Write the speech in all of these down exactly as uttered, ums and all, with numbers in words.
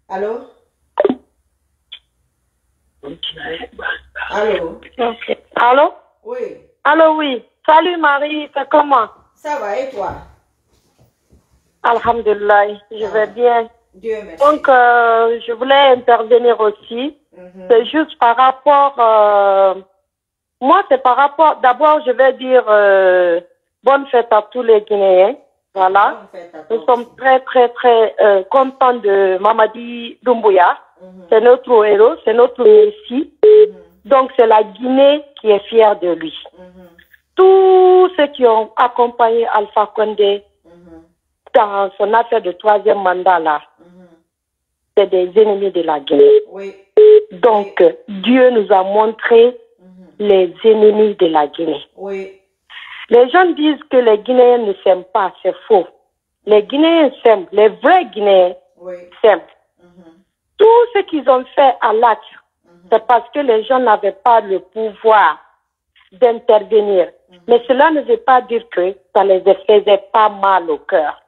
Allô? Allô? Okay. Allô? Oui. Allô, oui. Salut Marie, c'est comment? Ça va et toi? Alhamdulillah, je Ah. vais bien. Dieu merci. Donc, euh, je voulais intervenir aussi. Mhm. C'est juste par rapport... euh, moi, c'est par rapport... D'abord, je vais dire euh, bonne fête à tous les Guinéens. Voilà. Bonne fête à toi Nous sommes aussi. très, très, très euh, contents de Mamadi Doumbouya. Mhm. C'est notre héros, c'est notre messie. Mhm. Donc, c'est la Guinée qui est fière de lui. Mhm. Tous ceux qui ont accompagné Alpha Condé Mhm. dans son affaire de troisième mandat là, Mhm. c'est des ennemis de la Guinée. Oui. Donc, Dieu nous a montré Mhm. les ennemis de la Guinée. Oui. Les gens disent que les Guinéens ne s'aiment pas, c'est faux. Les Guinéens s'aiment, les vrais Guinéens Oui. s'aiment. Mhm. Tout ce qu'ils ont fait à l'A C, Mhm. c'est parce que les gens n'avaient pas le pouvoir d'intervenir. Mhm. Mais cela ne veut pas dire que ça ne les faisait pas mal au cœur.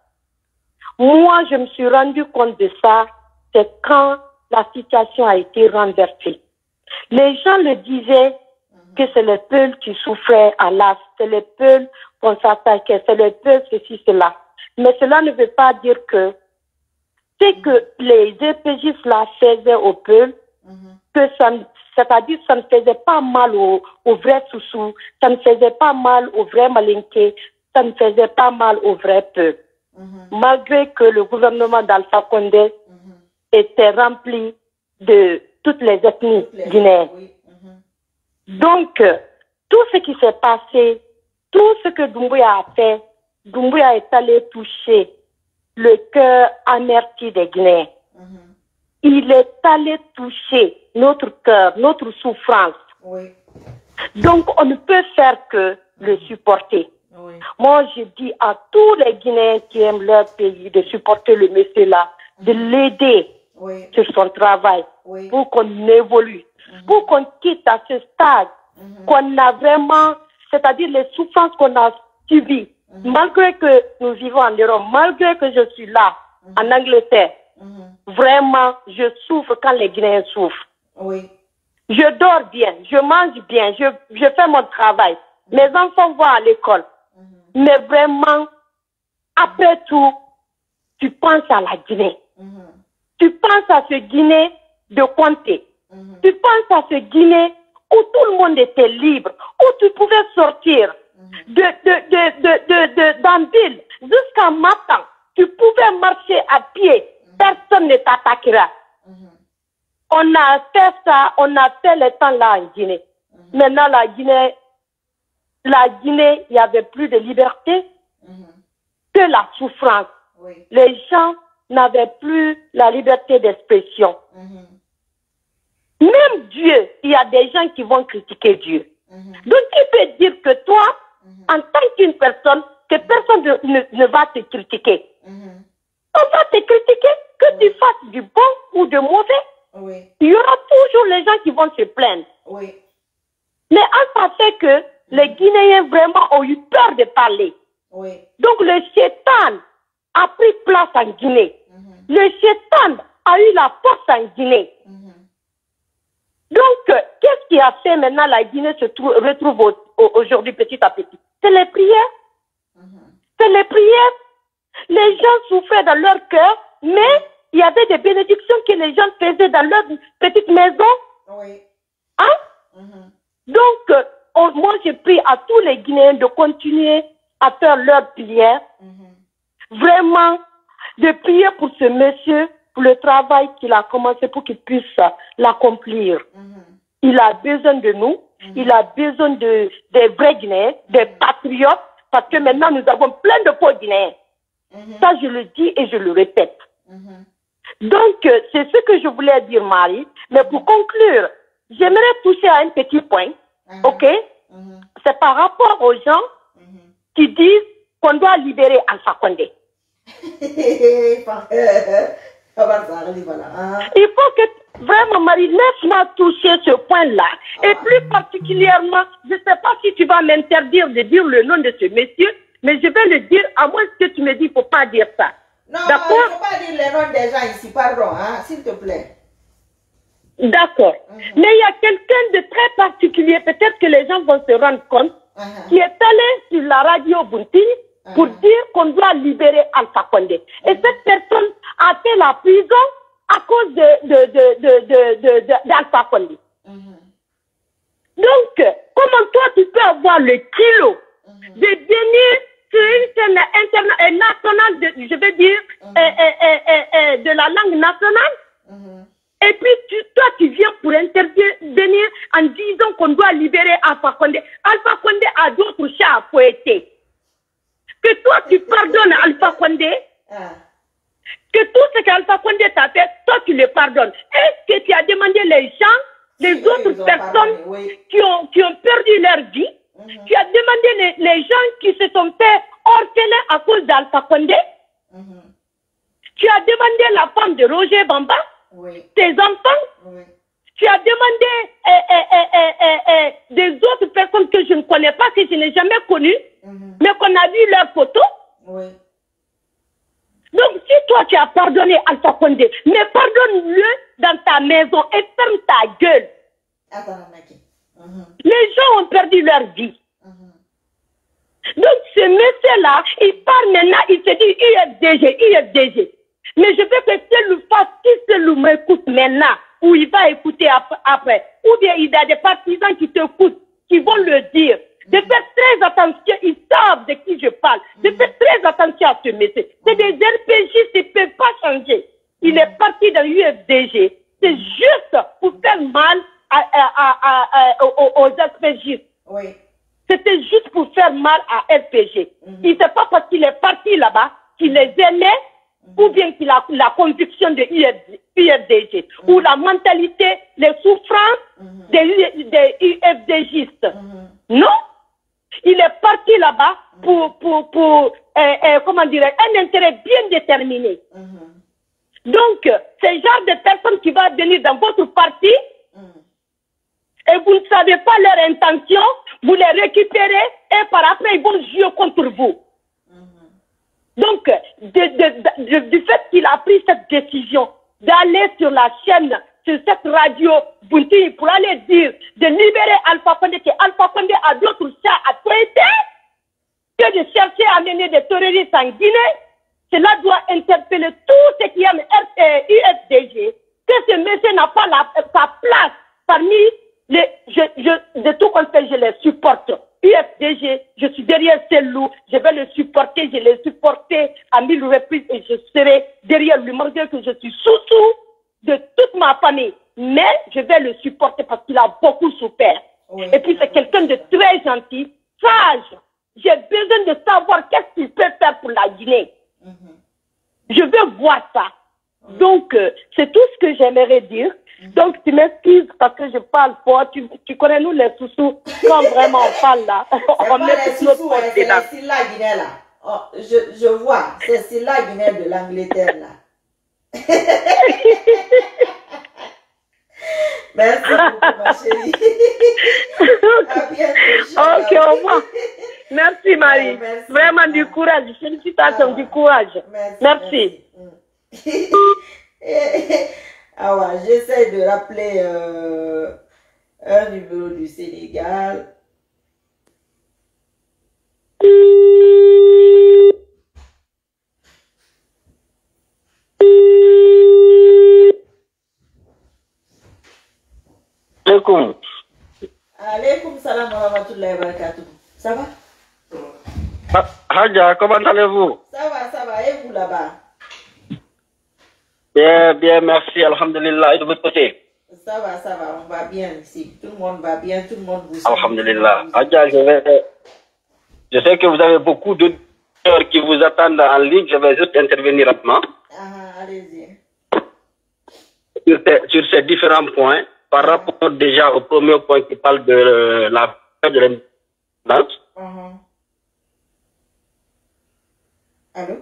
Moi, je me suis rendu compte de ça, c'est quand la situation a été renversée. Les gens le disaient que c'est le peuple qui souffrait à l'A C, c'est le peuple qu'on s'attaquait, c'est le peuple ceci, cela. Mais cela ne veut pas dire que c'est que les E P J là faisaient au peuple, Mhm. que ça, ne- c'est-à-dire ça ne faisait pas mal aux, aux vrais Soussous, ça ne faisait pas mal aux vrais Malinké, ça ne faisait pas mal au vrai peuple. Mhm. Malgré que le gouvernement d'Alpha Condé Mhm. était rempli de toutes les ethnies Toutes les- guinéennes. Oui. Mhm. Donc, euh, tout ce qui s'est passé, tout ce que Doumbouya a fait, Doumbouya est allé toucher le cœur amerti des Guinéens. Mhm. Il est allé toucher notre cœur, notre souffrance. Oui. Donc, on ne peut faire que le supporter. Oui. Moi, je dis à tous les Guinéens qui aiment leur pays de supporter le monsieur là, de l'aider Oui. sur son travail Oui. pour qu'on évolue, Mhm. pour qu'on quitte à ce stade, Mhm. qu'on a vraiment, c'est-à-dire les souffrances qu'on a subies, Mhm. malgré que nous vivons en Europe, malgré que je suis là, Mhm. en Angleterre, Mhm. vraiment, je souffre quand les Guinéens souffrent. Oui. Je dors bien, je mange bien, je, je fais mon travail. Mes enfants vont à l'école. Mhm. Mais vraiment, après tout, tu penses à la Guinée. Mhm. Tu penses à ce Guinée de Conté. Mhm. Tu penses à ce Guinée où tout le monde était libre, où tu pouvais sortir Mhm. de, de, de, de, de, de, d'Anville jusqu'à Matan. Tu pouvais marcher à pied. Personne ne t'attaquera. Mhm. On a fait ça, on a fait le temps là en Guinée. Mhm. Maintenant, la Guinée, la Guinée, il n'y avait plus de liberté Mhm. que la souffrance. Oui. Les gens n'avaient plus la liberté d'expression. Mhm. Même Dieu, il y a des gens qui vont critiquer Dieu. Mhm. Donc, tu peux dire que toi, Mhm. en tant qu'une personne, que personne ne, ne, ne va te critiquer. Mhm. On va te critiquer, que tu fasses du bon ou de mauvais. Oui. Il y aura toujours les gens qui vont se plaindre. Oui. Mais ça fait que les Guinéens vraiment ont eu peur de parler. Oui. Donc le Chétan a pris place en Guinée. Mhm. Le Chétan a eu la force en Guinée. Mhm. Donc, euh, qu'est-ce qui a fait maintenant la Guinée se trou- retrouve au- au- aujourd'hui petit à petit? C'est les prières. Mhm. C'est les prières. Les gens souffraient dans leur cœur, mais il y avait des bénédictions que les gens faisaient dans leur petite maison. Oui. Hein? Mhm. Donc, euh, on- moi, je prie à tous les Guinéens de continuer à faire leurs prières. Mhm. Vraiment, de prier pour ce monsieur, pour le travail qu'il a commencé, pour qu'il puisse euh, l'accomplir. Mhm. Il a besoin de nous, Mhm. il a besoin de, des vrais Guinéens, des patriotes, parce que maintenant nous avons plein de faux Guinéens. Mhm. Ça, je le dis et je le répète. Mhm. Donc, euh, c'est ce que je voulais dire, Marie. Mais pour conclure, j'aimerais toucher à un petit point, Mhm. ok? Mhm. C'est par rapport aux gens Mhm. qui disent qu'on doit libérer Alpha Condé. Voilà. Il faut que, vraiment, Marie, laisse-moi toucher ce point-là. Et plus particulièrement, je ne sais pas si tu vas m'interdire de dire le nom de ce monsieur, mais je vais le dire à moins que tu me dis qu'il ne faut pas dire ça. Non, d'accord? il ne faut pas dire les les noms des gens ici, pardon, hein, s'il te plaît. D'accord. Mm-hmm. Mais il y a quelqu'un de très particulier, peut-être que les gens vont se rendre compte, uh-huh. qui est allé sur la radio Bunti uh-huh. pour dire qu'on doit libérer Alpha Condé. Uh-huh. Et cette personne a fait la prison à cause de, de, de, de, de, de, de, d'Alpha Condé. Uh-huh. Donc, comment toi tu peux avoir le kilo uh-huh. de venir sur une chaîne interna- nationale, de, je veux dire, uh-huh. euh, euh, euh, euh, de la langue nationale, uh-huh. et puis tu, toi tu viens pour intervenir en disant qu'on doit libérer Alpha Condé. Alpha Condé a d'autres chats à fouetter. Que toi tu pardonnes Alpha Condé, uh-huh. que tout ce qu'Alpha Condé t'a fait, toi tu le pardonnes. Est-ce que tu as demandé les gens, les oui, autres personnes pardonné, oui. qui, ont, qui ont perdu leur vie? Mm-hmm. Tu as demandé les, les gens qui se sont fait orphelins à cause d'Alpha Condé? Mm-hmm. Tu as demandé la femme de Roger Bamba? Oui. Tes enfants? Oui. Tu as demandé eh, eh, eh, eh, eh, des autres personnes que je ne connais pas, que je n'ai jamais connues, mm-hmm. mais qu'on a vu leurs photos? Oui. Donc, si toi tu as pardonné Alpha Condé, mais pardonne-le dans ta maison et ferme ta gueule. Attends, Naki. Mm-hmm. Les gens ont perdu leur vie. Mm-hmm. Donc, ce monsieur-là, il parle maintenant, il se dit U F D G, U F D G. Mais je veux que celui fasse, si celui m'écoute maintenant, ou il va écouter après, ou bien il y a des partisans qui t'écoutent, qui vont le dire. De faire très attention, ils savent de qui je parle. De faire très attention à ce monsieur. C'est des R P Gistes, ils ne peuvent pas changer. Il est parti dans l'U F D G. C'est juste pour faire mal à, à, à, à, aux, aux R P Gistes. Oui. C'était juste pour faire mal à R P G. Mm-hmm. Il ne sait pas parce qu'il est parti là-bas qu'il les aimait, mm-hmm. ou bien qu'il a la conviction de U F D G, mm-hmm. ou la mentalité, les souffrances mm-hmm. des, des U F D Gistes. Mm-hmm. Non. Il est parti là-bas pour, pour, pour euh, euh, comment dire, un intérêt bien déterminé. Mm-hmm. Donc, c'est le genre de personnes qui va venir dans votre parti, mm-hmm. et vous ne savez pas leur intention, vous les récupérez et par après ils vont jouer contre vous. Mm-hmm. Donc, de, de, de, de, du fait qu'il a pris cette décision d'aller sur la chaîne, sur cette radio Bunti, pour aller dire de libérer Alpha Condé, que Alpha Condé a d'autres chats à traiter, que de chercher à mener des terroristes en Guinée, cela doit interpeller tous ceux qui aiment U F D G, que ce monsieur n'a pas la, sa place parmi les, je, je, de tout compte, je les supporte. U F D G, je suis derrière ces loups, je vais le supporter, je l'ai supporté à mille reprises et je serai derrière lui, malgré que je suis sous-sous de toute ma famille. Mais je vais le supporter parce qu'il a beaucoup souffert. Oui, et puis c'est quelqu'un de très gentil, sage. J'ai besoin de savoir qu'est-ce qu'il peut faire pour la Guinée. Mm-hmm. Je veux voir ça. Oui. Donc, euh, c'est tout ce que j'aimerais dire. Mm-hmm. Donc, tu m'excuses parce que je parle fort. Tu, tu connais nous les sous-sous. Quand vraiment on parle là, on met tout notre pote dedans. C'est la Guinée là. Oh, je, je vois. C'est la Guinée de l'Angleterre là. Merci beaucoup, ma chérie. À bientôt. Ok, au revoir. Merci, Marie. Ah, merci. Vraiment du courage. Félicitations, ah, du courage. Merci. merci. Ah ouais, j'essaie de rappeler euh, un numéro du Sénégal. Alaikum. Alaikum salam wa rahmatullahi wa barakatuh. Ça va? Hadja, comment allez-vous? Ça va, ça va. Et vous là-bas? Bien, bien, merci. Alhamdulillah. Et de votre côté? Ça va, ça va. On va bien ici. Tout le monde va bien. Tout le monde vous suit. Alhamdulillah. Hadja, je vais... Je sais que vous avez beaucoup d'auditeurs qui vous attendent en ligne. Je vais juste intervenir rapidement. Ah, allez-y. Sur, sur ces différents points. Par rapport déjà au premier point qui parle de euh, la de l'indépendance. Uh-huh. Allô?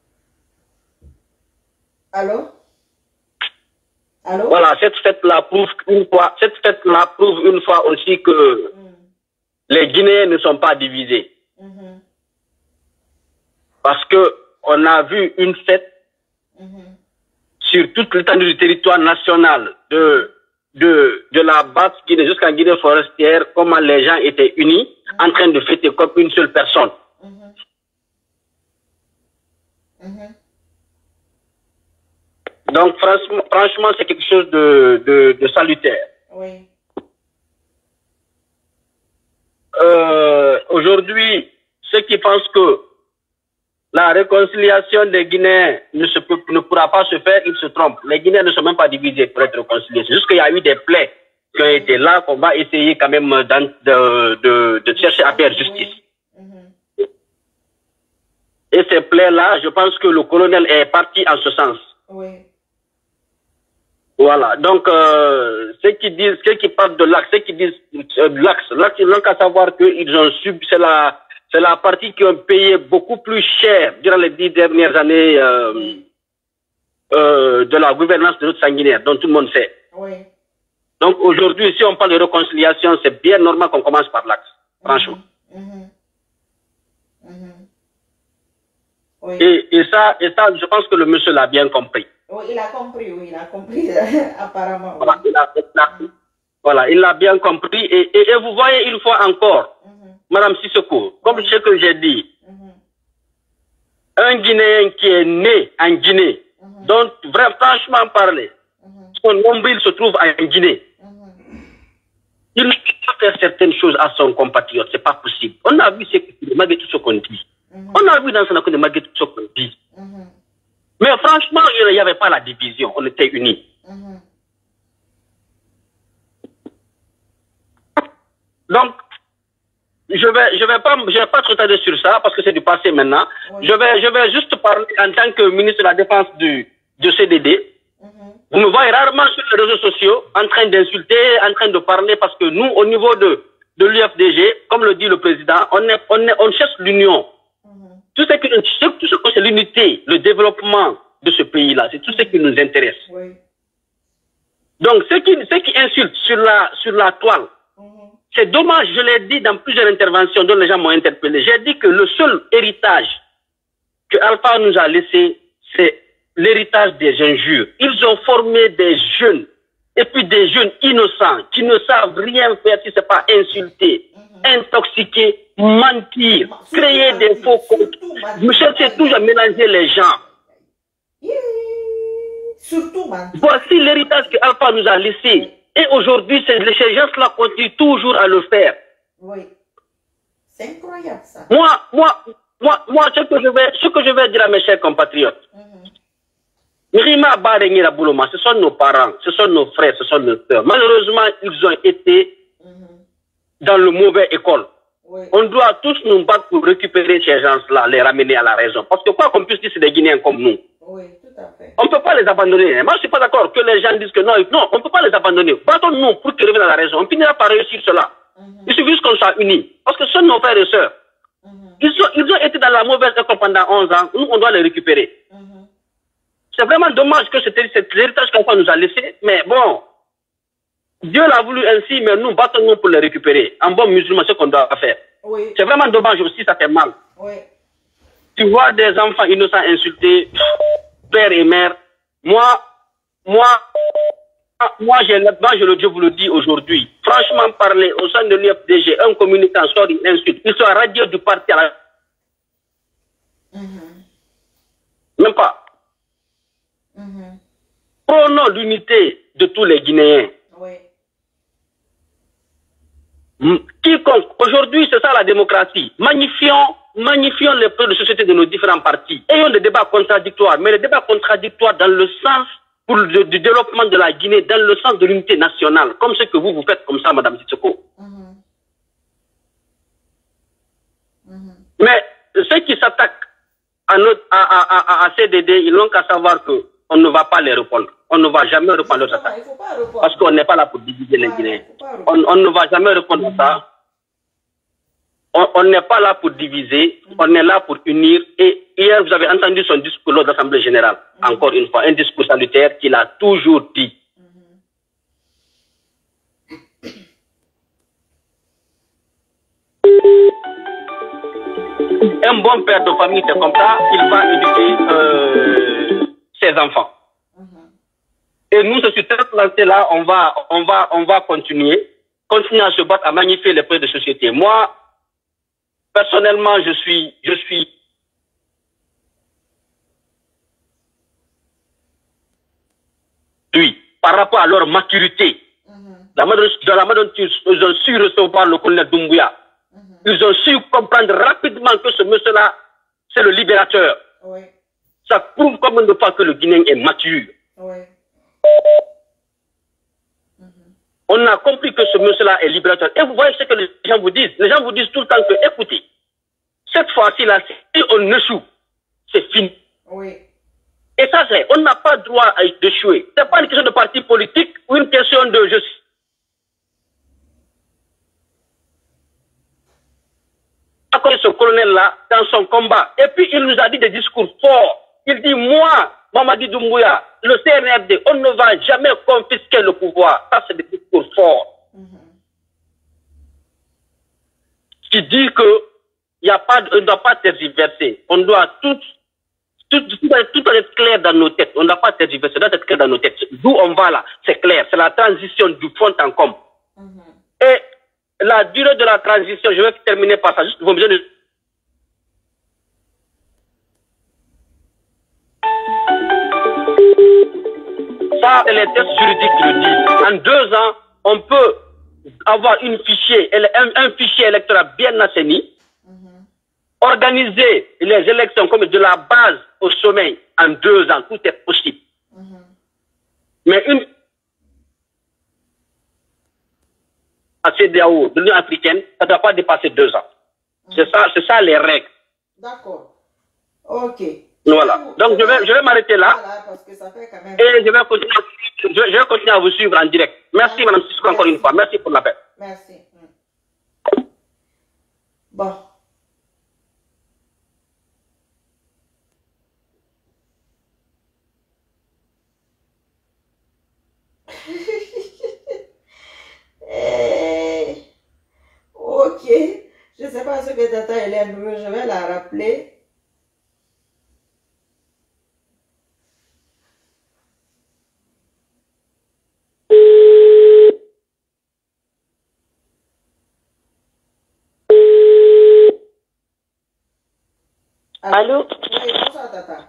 Allô? Allô? Voilà, cette fête-là prouve une fois, cette fête-là prouve une fois aussi que mm. les Guinéens ne sont pas divisés. Mm-hmm. Parce que on a vu une fête mm-hmm. sur toute l'étendue du territoire national de, de, de la Basse-Guinée jusqu'à Guinée forestière, comment les gens étaient unis, mm-hmm. en train de fêter comme une seule personne. Mm-hmm. Mm-hmm. Donc, franchement, franchement c'est quelque chose de, de, de salutaire. Oui. Euh, aujourd'hui, ceux qui pensent que la réconciliation des Guinéens ne, se peut, ne pourra pas se faire, ils se trompent. Les Guinéens ne sont même pas divisés pour être réconciliés. C'est juste qu'il y a eu des plaies qui ont été là, qu'on va essayer quand même de, de, de, de chercher à faire justice. Mm-hmm. Et ces plaies-là, je pense que le colonel est parti en ce sens. Oui. Voilà, donc euh, ceux qui disent, ceux qui parlent de l'axe, ceux qui disent euh, l'axe, l'axe, ils n'ont qu'à savoir qu'ils ont subi, c'est la, c'est la partie qui ont payé beaucoup plus cher durant les dix dernières années euh, oui. euh, de la gouvernance de notre sanguinaire, dont tout le monde sait. Oui. Donc aujourd'hui, si on parle de réconciliation, c'est bien normal qu'on commence par l'axe, mm-hmm. franchement. Mm-hmm. Mm-hmm. Oui. Et, et ça, et ça, je pense que le monsieur l'a bien compris. Oui, il a compris, oui, il a compris, apparemment. Voilà, il a, il a, voilà, il l'a bien compris. Et, et, et vous voyez une fois encore, mm-hmm. Madame Sissoko, comme oui. ce que j'ai dit, mm-hmm. un Guinéen qui est né en Guinée, mm-hmm. dont, vraiment, franchement parler, mm-hmm. son nombril se trouve en Guinée, mm-hmm. il ne peut pas faire certaines choses à son compatriote, c'est pas possible. On a vu ce que malgré tout ce qu'on dit. Mm-hmm. On a vu dans ce qu'on malgré tout ce qu'on dit. Mm-hmm. Mais franchement, il n'y avait pas la division, on était unis. Mm-hmm. Donc, je vais, je vais pas, je vais pas trop tarder sur ça parce que c'est du passé maintenant. Oui. Je vais, je vais juste parler en tant que ministre de la Défense du, du C D D. Mm-hmm. Vous me voyez rarement sur les réseaux sociaux en train d'insulter, en train de parler parce que nous, au niveau de, de l'U F D G, comme le dit le président, on est, on est, on cherche l'union. Tout ce qui, tout ce que c'est l'unité, le développement de ce pays-là, c'est tout ce qui nous intéresse. Oui. Donc, ceux qui, ceux qui insultent sur la, sur la toile, mm-hmm. c'est dommage, je l'ai dit dans plusieurs interventions dont les gens m'ont interpellé. J'ai dit que le seul héritage que Alpha nous a laissé, c'est l'héritage des injures. Ils ont formé des jeunes, et puis des jeunes innocents, qui ne savent rien faire si ce n'est pas insulter, mm-hmm. intoxiquer, mentir, surtout créer mentir, des faux comptes. Vous cherchez toujours à mélanger les gens. Surtout mentir. Voici l'héritage que Alpha nous a laissé. Et aujourd'hui, ces gens-là continuent toujours à le faire. Oui. C'est incroyable ça. Moi, moi, moi, moi, ce que je vais, ce que je vais dire à mes chers compatriotes, Rima Barengé la Bouloma, ce sont nos parents, ce sont nos frères, ce sont nos sœurs. Malheureusement, ils ont été mm-hmm. dans le mauvais école. Oui. On doit tous nous battre pour récupérer ces gens-là, les ramener à la raison. Parce que quoi qu'on puisse dire, c'est des Guinéens comme nous. Oui, tout à fait. On ne peut pas les abandonner. Moi, je ne suis pas d'accord que les gens disent que non, non, on ne peut pas les abandonner. Battons-nous pour qu'ils reviennent à la raison. On finira par réussir cela. Mm-hmm. Il suffit juste qu'on soit unis. Parce que ce sont nos frères et sœurs. Mm-hmm. Ils, sont, ils ont été dans la mauvaise école pendant onze ans. Nous, on doit les récupérer. Mm-hmm. C'est vraiment dommage que c'était cet héritage qu'on nous a laissé. Mais bon, Dieu l'a voulu ainsi, mais nous, battons-nous pour les récupérer. En bon musulman, c'est ce qu'on doit faire. Oui. C'est vraiment dommage aussi, ça fait mal. Oui. Tu vois des enfants innocents insultés, père et mère. Moi, moi, moi, je, moi, je le, je vous le dis aujourd'hui. Franchement, parler au sein de l'U F D G, un communicant sort une insulte. Il soit radié du parti à la... Mm-hmm. Même pas. Mm-hmm. Prenons l'unité de tous les Guinéens. Oui. Quiconque, aujourd'hui, c'est ça la démocratie. Magnifions, magnifions les preuves de société de nos différents partis. Ayons des débats contradictoires, mais les débats contradictoires dans le sens pour le, du développement de la Guinée, dans le sens de l'unité nationale, comme ce que vous, vous faites comme ça, Madame Sissoko. Mm-hmm. Mm-hmm. Mais ceux qui s'attaquent à, notre, à, à, à, à C D D, ils n'ont qu'à savoir qu'on ne va pas les répondre. On ne va jamais répondre à ça. Parce qu'on n'est pas là pour diviser les Guinéens. On, on ne va jamais répondre à ça. On n'est pas là pour diviser. On est là pour unir. Et hier, vous avez entendu son discours lors de l'Assemblée générale. Mm-hmm. Encore une fois, un discours salutaire qu'il a toujours dit. Mm-hmm. Un bon père de famille, c'est comme ça, il va éduquer euh, ses enfants. Mm-hmm. Et nous, sur cette lancée-là, on va, on va, on va continuer, continuer à se battre, à magnifier les projets de société. Moi, personnellement, je suis, je suis, oui, par rapport à leur maturité, mm-hmm. la manière, dans la manière dont ils ont su recevoir le colonel Doumbouya, mm-hmm. ils ont su comprendre rapidement que ce monsieur-là, c'est le libérateur. Oui. Ça prouve comme une fois que le Guinéen est mature. Oui. Mm-hmm. On a compris que ce monsieur-là est libérateur. Et vous voyez ce que les gens vous disent. Les gens vous disent tout le temps que, écoutez, cette fois-ci, là, si on échoue, c'est fini. Oui. Et ça, c'est, on n'a pas droit d'échouer. Ce n'est pas une question de parti politique ou une question de je suis. Ce colonel-là, dans son combat. Et puis, il nous a dit des discours forts. Il dit, moi, Mamadi Doumbouya, le C N R D, on ne va jamais confisquer le pouvoir. Ça, c'est des discours forts. Mm-hmm. Qui dit que il y a pas, on ne doit pas tergiverser. On doit tout, tout, tout, tout doit être clair dans nos têtes. On ne doit pas tergiverser, ça doit être clair dans nos têtes. D'où on va là, c'est clair. C'est la transition du front en com. Mm-hmm. Et la durée de la transition, je vais terminer par ça. Juste, vous besoin de... Ça, les tests juridiques le disent. En deux ans, on peut avoir une fichier, un, un fichier électoral bien assaini, mm-hmm. organiser les élections comme de la base au sommet en deux ans. Tout est possible. Mm-hmm. Mais une à C D A O de l'Union africaine, ça ne doit pas dépasser deux ans. Mm-hmm. C'est ça, c'est ça les règles. D'accord. Ok. Voilà. Donc je vais, je vais m'arrêter là. Voilà, parce que ça fait quand même... Et je vais continuer, je, je vais continuer à vous suivre en direct. Merci, Merci. Madame Sissoko, encore une fois. Merci pour l'appel. Merci. Bon. Eh, ok. Je ne sais pas ce que Tata Hélène veut. Je vais la rappeler. Allô? Oui, bonsoir, Tata.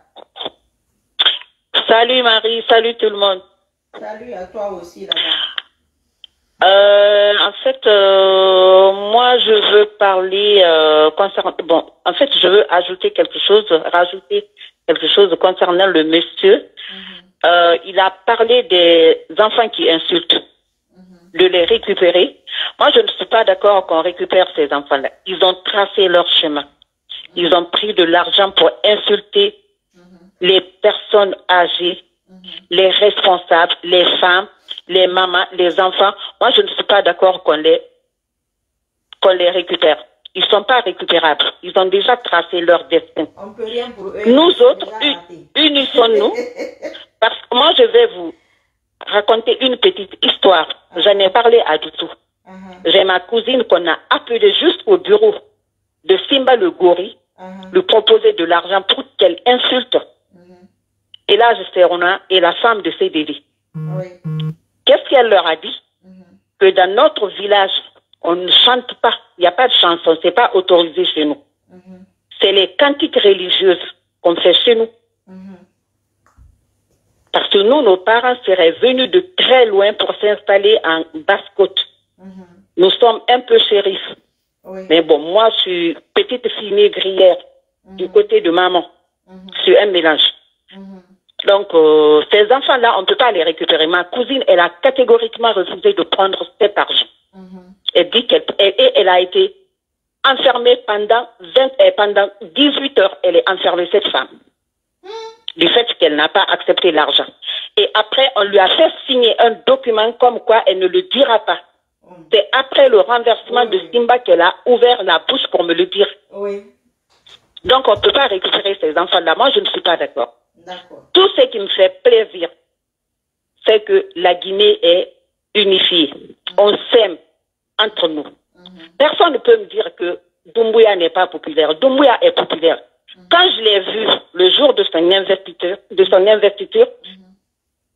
Salut Marie, salut tout le monde. Salut à toi aussi, là-bas. Euh, en fait, euh, moi, je veux parler euh, concernant... Bon, en fait, je veux ajouter quelque chose, rajouter quelque chose concernant le monsieur. Mm-hmm. euh, il a parlé des enfants qui insultent, mm-hmm. de les récupérer. Moi, je ne suis pas d'accord qu'on récupère ces enfants-là. Ils ont tracé leur chemin. Ils ont pris de l'argent pour insulter mm-hmm. les personnes âgées, mm-hmm. les responsables, les femmes, les mamans, les enfants. Moi, je ne suis pas d'accord qu'on les, qu'on les récupère. Ils ne sont pas récupérables. Ils ont déjà tracé leur destin. On peut rien pour eux. Nous autres, unissons-nous. Parce que moi, je vais vous raconter une petite histoire. Uh-huh. J'en ai parlé à Doutou. Uh-huh. J'ai ma cousine qu'on a appelée juste au bureau de Simba le Gori, uh-huh. lui proposer de l'argent pour qu'elle insulte. Uh-huh. Et là, je sais, on a, et la femme de C D D. Oui. Qu'est-ce qu'elle leur a dit? Uh-huh. Que dans notre village, on ne chante pas, il n'y a pas de chanson, c'est pas autorisé chez nous. Uh-huh. C'est les cantiques religieuses qu'on fait chez nous. Uh-huh. Parce que nous, nos parents seraient venus de très loin pour s'installer en Basse-Côte. Uh-huh. Nous sommes un peu shérifs. Oui. Mais bon, moi, je suis petite fille négrière mm-hmm. du côté de maman. Mm-hmm. Je suis un mélange. Mm-hmm. Donc, euh, ces enfants-là, on ne peut pas les récupérer. Ma cousine, elle a catégoriquement refusé de prendre cet argent. Mm-hmm. Elle dit qu'elle elle, elle a été enfermée pendant, vingt, pendant dix-huit heures. Elle est enfermée, cette femme. Mm-hmm. Du fait qu'elle n'a pas accepté l'argent. Et après, on lui a fait signer un document comme quoi elle ne le dira pas. C'est après le renversement oui, de Simba qu'elle a ouvert la bouche pour me le dire. Oui. Donc, on ne peut pas récupérer ces enfants-là. Moi, je ne suis pas d'accord. Tout ce qui me fait plaisir, c'est que la Guinée est unifiée. Mm-hmm. On s'aime entre nous. Mm-hmm. Personne ne peut me dire que Doumbouya n'est pas populaire. Doumbouya est populaire. Mm-hmm. Quand je l'ai vu le jour de son investiture, de son investiture, mm-hmm.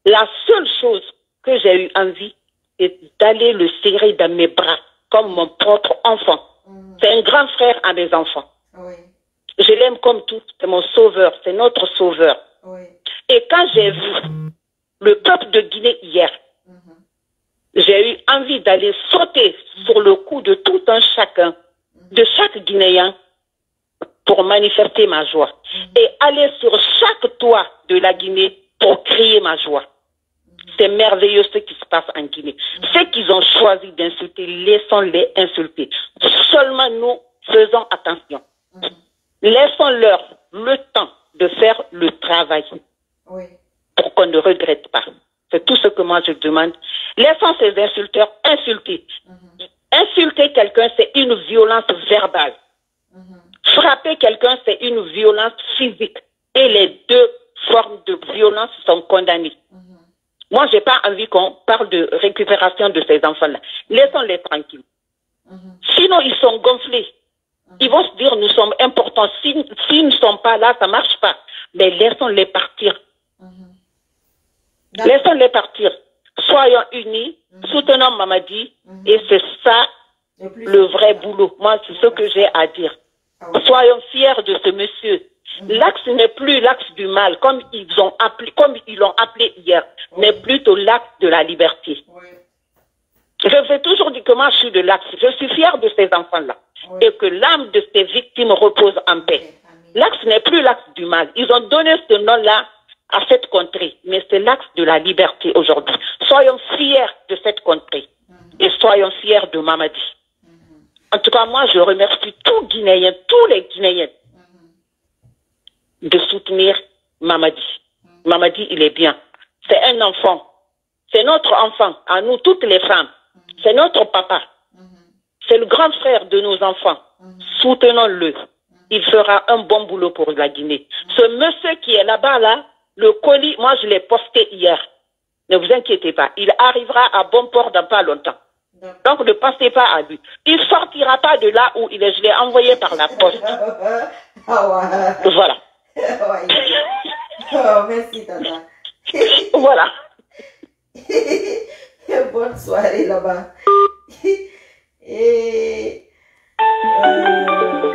La seule chose que j'ai eu envie, c'est d'aller le serrer dans mes bras, comme mon propre enfant. Mm. C'est un grand frère à mes enfants. Oui. Je l'aime comme tout, c'est mon sauveur, c'est notre sauveur. Oui. Et quand j'ai vu le peuple de Guinée hier, mm-hmm. j'ai eu envie d'aller sauter mm-hmm. sur le cou de tout un chacun, mm-hmm. de chaque Guinéen, pour manifester ma joie. Mm-hmm. Et aller sur chaque toit de la Guinée pour crier ma joie. Mm-hmm. C'est merveilleux ce qui se passe en Guinée. Mm-hmm. Ceux qui ont choisi d'insulter, laissons-les insulter. Seulement nous faisons attention. Mm-hmm. Laissons-leur le temps de faire le travail. Oui. Pour qu'on ne regrette pas. C'est tout ce que moi je demande. Laissons ces insulteurs insulter. Mm-hmm. Insulter quelqu'un, c'est une violence verbale. Mm-hmm. Frapper quelqu'un, c'est une violence physique. Et les deux formes de violence sont condamnées. Mm-hmm. Moi, je n'ai pas envie qu'on parle de récupération de ces enfants-là. Laissons-les tranquilles. Mm-hmm. Sinon, ils sont gonflés. Mm-hmm. Ils vont se dire, nous sommes importants. S'ils si, ne sont pas là, ça ne marche pas. Mais laissons-les partir. Mm-hmm. Laissons-les partir. Soyons unis, mm-hmm. soutenons Mamadi. Mm-hmm. Et c'est ça le, le vrai boulot. Moi, c'est ce que j'ai à dire. Ah oui. Soyons fiers de ce monsieur. Mm-hmm. L'axe n'est plus l'axe du mal, comme ils ont appelé, comme ils l'ont appelé hier, oui. mais plutôt l'axe de la liberté. Oui. Je fais toujours dire que moi je suis de l'axe. Je suis fier de ces enfants-là. Oui. Et que l'âme de ces victimes repose en paix. Oui. L'axe n'est plus l'axe du mal. Ils ont donné ce nom-là à cette contrée. Mais c'est l'axe de la liberté aujourd'hui. Soyons fiers de cette contrée. Mm-hmm. Et soyons fiers de Mamadi. Mm-hmm. En tout cas, moi je remercie tous Guinéens, tous les Guinéens, mm-hmm. de soutenir Mamadi. Mm-hmm. Mamadi, il est bien. C'est un enfant. C'est notre enfant, à nous toutes les femmes. Mm-hmm. C'est notre papa. Mm-hmm. C'est le grand frère de nos enfants. Mm-hmm. Soutenons-le. Mm-hmm. Il fera un bon boulot pour la Guinée. Mm-hmm. Ce monsieur qui est là-bas, là, le colis, moi je l'ai posté hier. Ne vous inquiétez pas. Il arrivera à bon port dans pas longtemps. Mm-hmm. Donc ne pensez pas à lui. Il ne sortira pas de là où il est. Je l'ai envoyé par la poste. Voilà. Oh, merci, Tata. Voilà. Bonne soirée là-bas. Et euh,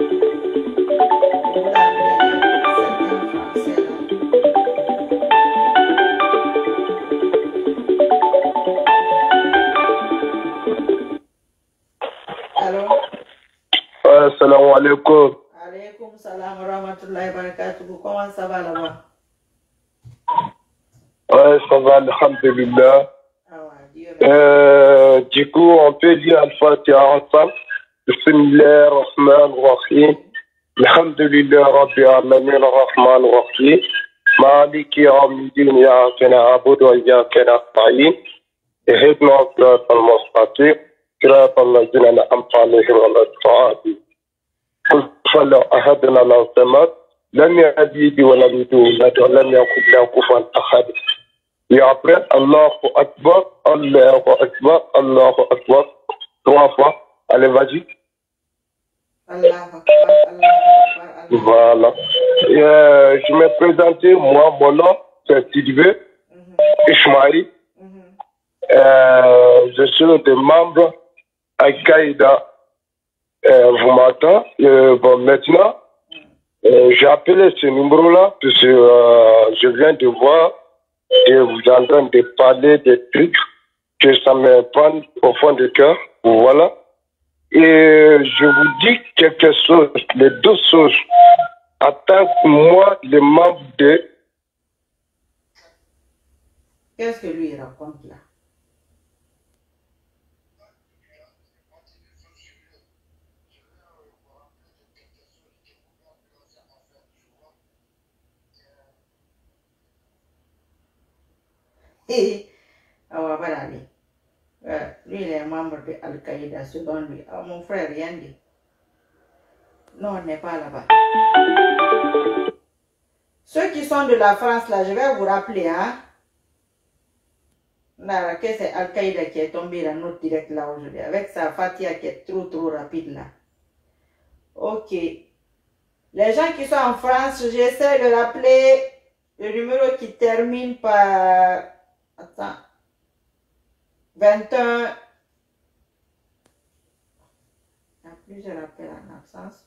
allô? Assalamu alaikum. Alaikum salam wa rahmatullahi wa barakatuh. Comment ça va là-bas? Ouais, ça va, alhamdulillah. Euh, du coup, on peut dire Al-Fatiha ensemble. Bismillah ar-Rahman ar-Rahim. Alhamdulillah Rabbil Alamin ar-Rahman ar-Rahim. Maliki yawmiddin iyyaka na'budu wa iyyaka nasta'in. Ihdina as-siratal mustaqim. Siratal ladzina an'amta 'alaihim ghayril maghdubi 'alaihim. Qul ahadna al-samad. Lam yalid wa lam yulad wa lam yakul lahu kufuwan ahad. Et après, Allahu Akbar, Allahu Akbar, Allahu Akbar. Trois fois. Allez, vas-y. Allahu Akbar, Allahu Akbar. Voilà. Et, euh, je m'ai présenté, moi, mon nom, c'est Sidibé mm-hmm. Ismaïl. Mm-hmm. Euh, je suis des membres Al-Qaïda. Euh, vous m'entendez? Euh, bon, maintenant, euh, j'ai appelé ce numéro-là, parce que euh, je viens de voir. Et vous êtes en train de parler des trucs que ça me prend au fond du cœur. Voilà. Et je vous dis quelque chose, les deux choses. En tant que moi, les membres de... Qu'est-ce que lui raconte là? Ah ouais, voilà, lui. Ouais, lui, il est membre de Al-Qaïda, selon lui. Ah, mon frère, rien dit. Non, on n'est pas là-bas. Ceux qui sont de la France, là, je vais vous rappeler, hein. Là, que c'est Al-Qaïda qui est tombé dans notre direct là aujourd'hui, avec sa Fatia qui est trop, trop rapide là. Ok. Les gens qui sont en France, j'essaie de rappeler Le numéro qui termine par... Attends. vingt et un. Il y a plusieurs appels en absence.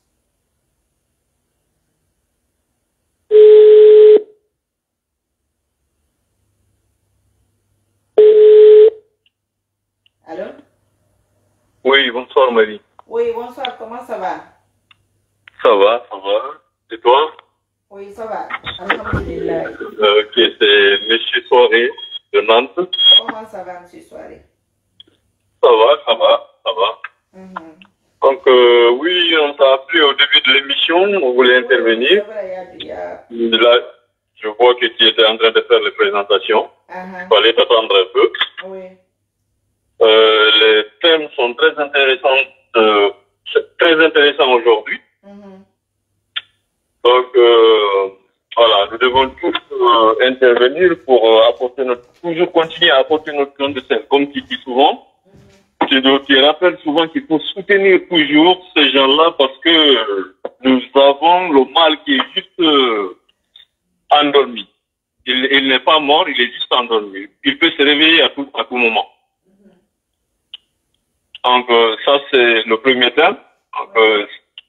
Allô? Oui, bonsoir Marie. Oui, bonsoir, comment ça va? Ça va, ça va. Et toi? Oui, ça va. Alhamdulillah. Euh, ok, c'est Monsieur Soirée de Nantes. Comment ça va, monsieur Soirée? Ça va, ça va, ça va. Mm-hmm. Donc, euh, oui, on t'a appelé au début de l'émission, on voulait Oui, intervenir. c'est vrai, il y a, il y a... Là, je vois que tu étais en train de faire les présentations. Uh-huh. Il fallait t'attendre un peu. Oui. Euh, les thèmes sont très intéressants, euh, c'est très intéressant aujourd'hui. Mm-hmm. Donc, euh, voilà, nous devons tous euh, intervenir pour euh, apporter notre, toujours continuer à apporter notre grain de sel. Comme tu dis souvent, tu, tu rappelles souvent qu'il faut soutenir toujours ces gens-là parce que euh, nous avons le mal qui est juste euh, endormi. Il, il n'est pas mort, il est juste endormi. Il peut se réveiller à tout, à tout moment. Donc, euh, ça, c'est le premier thème. Donc, euh,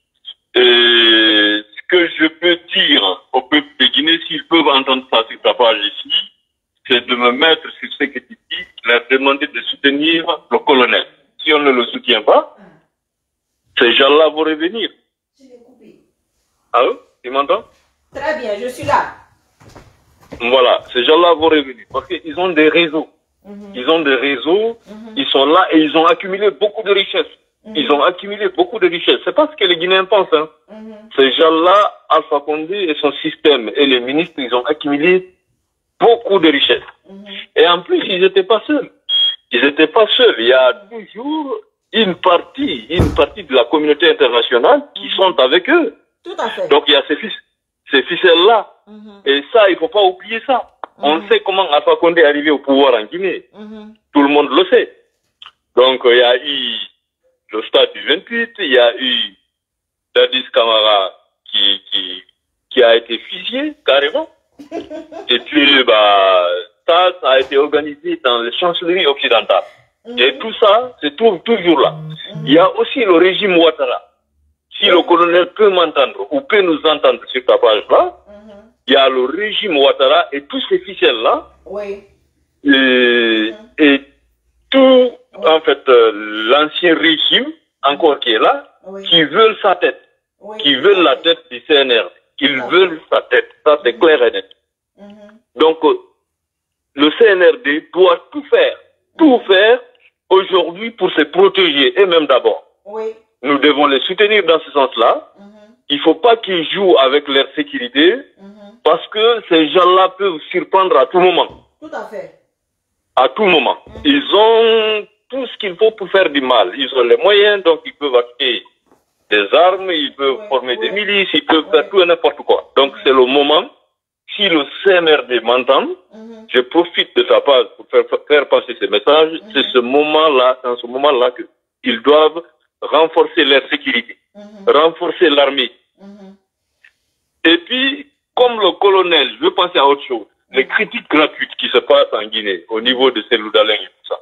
et ce que je peux dire au peuple de Guinée, s'ils peuvent entendre ça sur ta page ici, c'est de me mettre sur ce que tu dis, leur demander de soutenir le colonel. Si on ne le soutient pas, ces gens-là vont revenir. Ah oui? Tu m'entends? Très bien, je suis là. Voilà, ces gens-là vont revenir parce qu'ils ont des réseaux. Mm-hmm. Ils ont des réseaux, mm-hmm. Ils sont là et ils ont accumulé beaucoup de richesses. Mm-hmm. Ils ont accumulé beaucoup de richesses. C'est pas ce que les Guinéens pensent. Hein. Mm-hmm. Ces gens-là, Alpha Condé et son système et les ministres, ils ont accumulé beaucoup de richesses. Mm-hmm. Et en plus, ils n'étaient pas seuls. Ils n'étaient pas seuls. Il y a toujours une partie, une partie de la communauté internationale qui mm-hmm. sont avec eux. Tout à fait. Donc il y a ces, ces ficelles-là. Mm-hmm. Et ça, il ne faut pas oublier ça. Mm-hmm. On sait comment Alpha Condé est arrivé au pouvoir en Guinée. Mm-hmm. Tout le monde le sait. Donc, il y a eu le stade du vingt-huit, il y a eu Dadis Camara qui, qui, qui a été fusillé, carrément. Et puis, bah, ça, ça a été organisé dans les chancelleries occidentales. Mm-hmm. Et tout ça se trouve toujours là. Mm-hmm. Il y a aussi le régime Ouattara. Si mm-hmm. le colonel peut m'entendre ou peut nous entendre sur ta page là, il y a le régime Ouattara et tous ces ficelles-là. Oui. Et, mm-hmm. et tout, oui. en fait, euh, l'ancien régime, encore qui est là, oui. qui veulent sa tête. Oui. Qui veulent la tête du C N R. Ils oui. veulent sa tête. Ça, c'est mm-hmm. clair et net. Mm-hmm. Donc, euh, le C N R D doit tout faire, mm-hmm. tout faire aujourd'hui pour se protéger, et même d'abord. Oui. Nous devons les soutenir dans ce sens-là. Mm-hmm. Il ne faut pas qu'ils jouent avec leur sécurité, mm-hmm. parce que ces gens-là peuvent surprendre à tout moment. Tout à fait. À tout moment. Mm-hmm. Ils ont tout ce qu'il faut pour faire du mal. Ils ont les moyens, donc ils peuvent acheter des armes, ils peuvent oui, former oui. des milices, ils peuvent oui. faire tout et n'importe quoi. Donc mm-hmm. c'est le moment, si le C N R D m'entend, mm-hmm. je profite de sa part pour faire, faire passer ces messages, mm-hmm. c'est ce moment-là, dans ce moment-là qu'ils doivent renforcer leur sécurité. Mmh. Renforcer l'armée. Mmh. Et puis, comme le colonel, je veux penser à autre chose. Mmh. Les critiques gratuites qui se passent en Guinée, au niveau de Cellou Dalein et tout ça.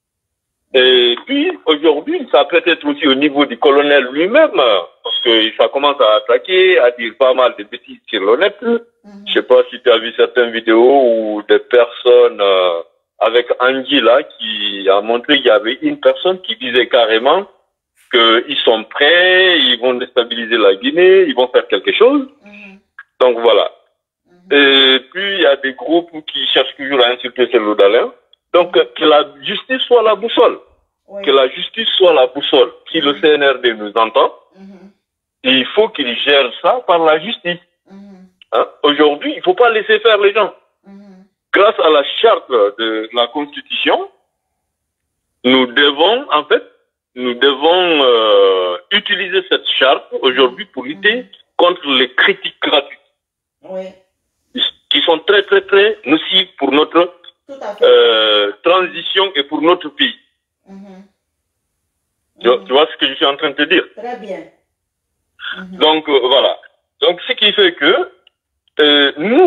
Et puis, aujourd'hui, ça peut être aussi au niveau du colonel lui-même, parce que ça commence à attaquer, à dire pas mal de bêtises sur le net. Mmh. Je sais pas si tu as vu certaines vidéos où des personnes, euh, avec Angie là, qui a montré qu'il y avait une personne qui disait carrément qu'ils sont prêts, ils vont déstabiliser la Guinée, ils vont faire quelque chose. Mmh. Donc voilà. Mmh. Et puis il y a des groupes qui cherchent toujours à insulter Cellou Dalein. Donc mmh. que la justice soit la boussole. Oui. Que la justice soit la boussole. Si mmh. le C N R D nous entend, mmh. il faut qu'il gère ça par la justice. Mmh. Hein? Aujourd'hui, il ne faut pas laisser faire les gens. Mmh. Grâce à la charte de la Constitution, nous devons en fait Nous devons euh, utiliser cette charte aujourd'hui pour lutter mmh. contre les critiques gratuites. Oui. Qui sont très, très, très nocives pour notre euh, transition et pour notre pays. Mmh. Tu, mmh. tu vois ce que je suis en train de te dire? Très bien. Mmh. Donc, euh, voilà. Donc, ce qui fait que euh, nous,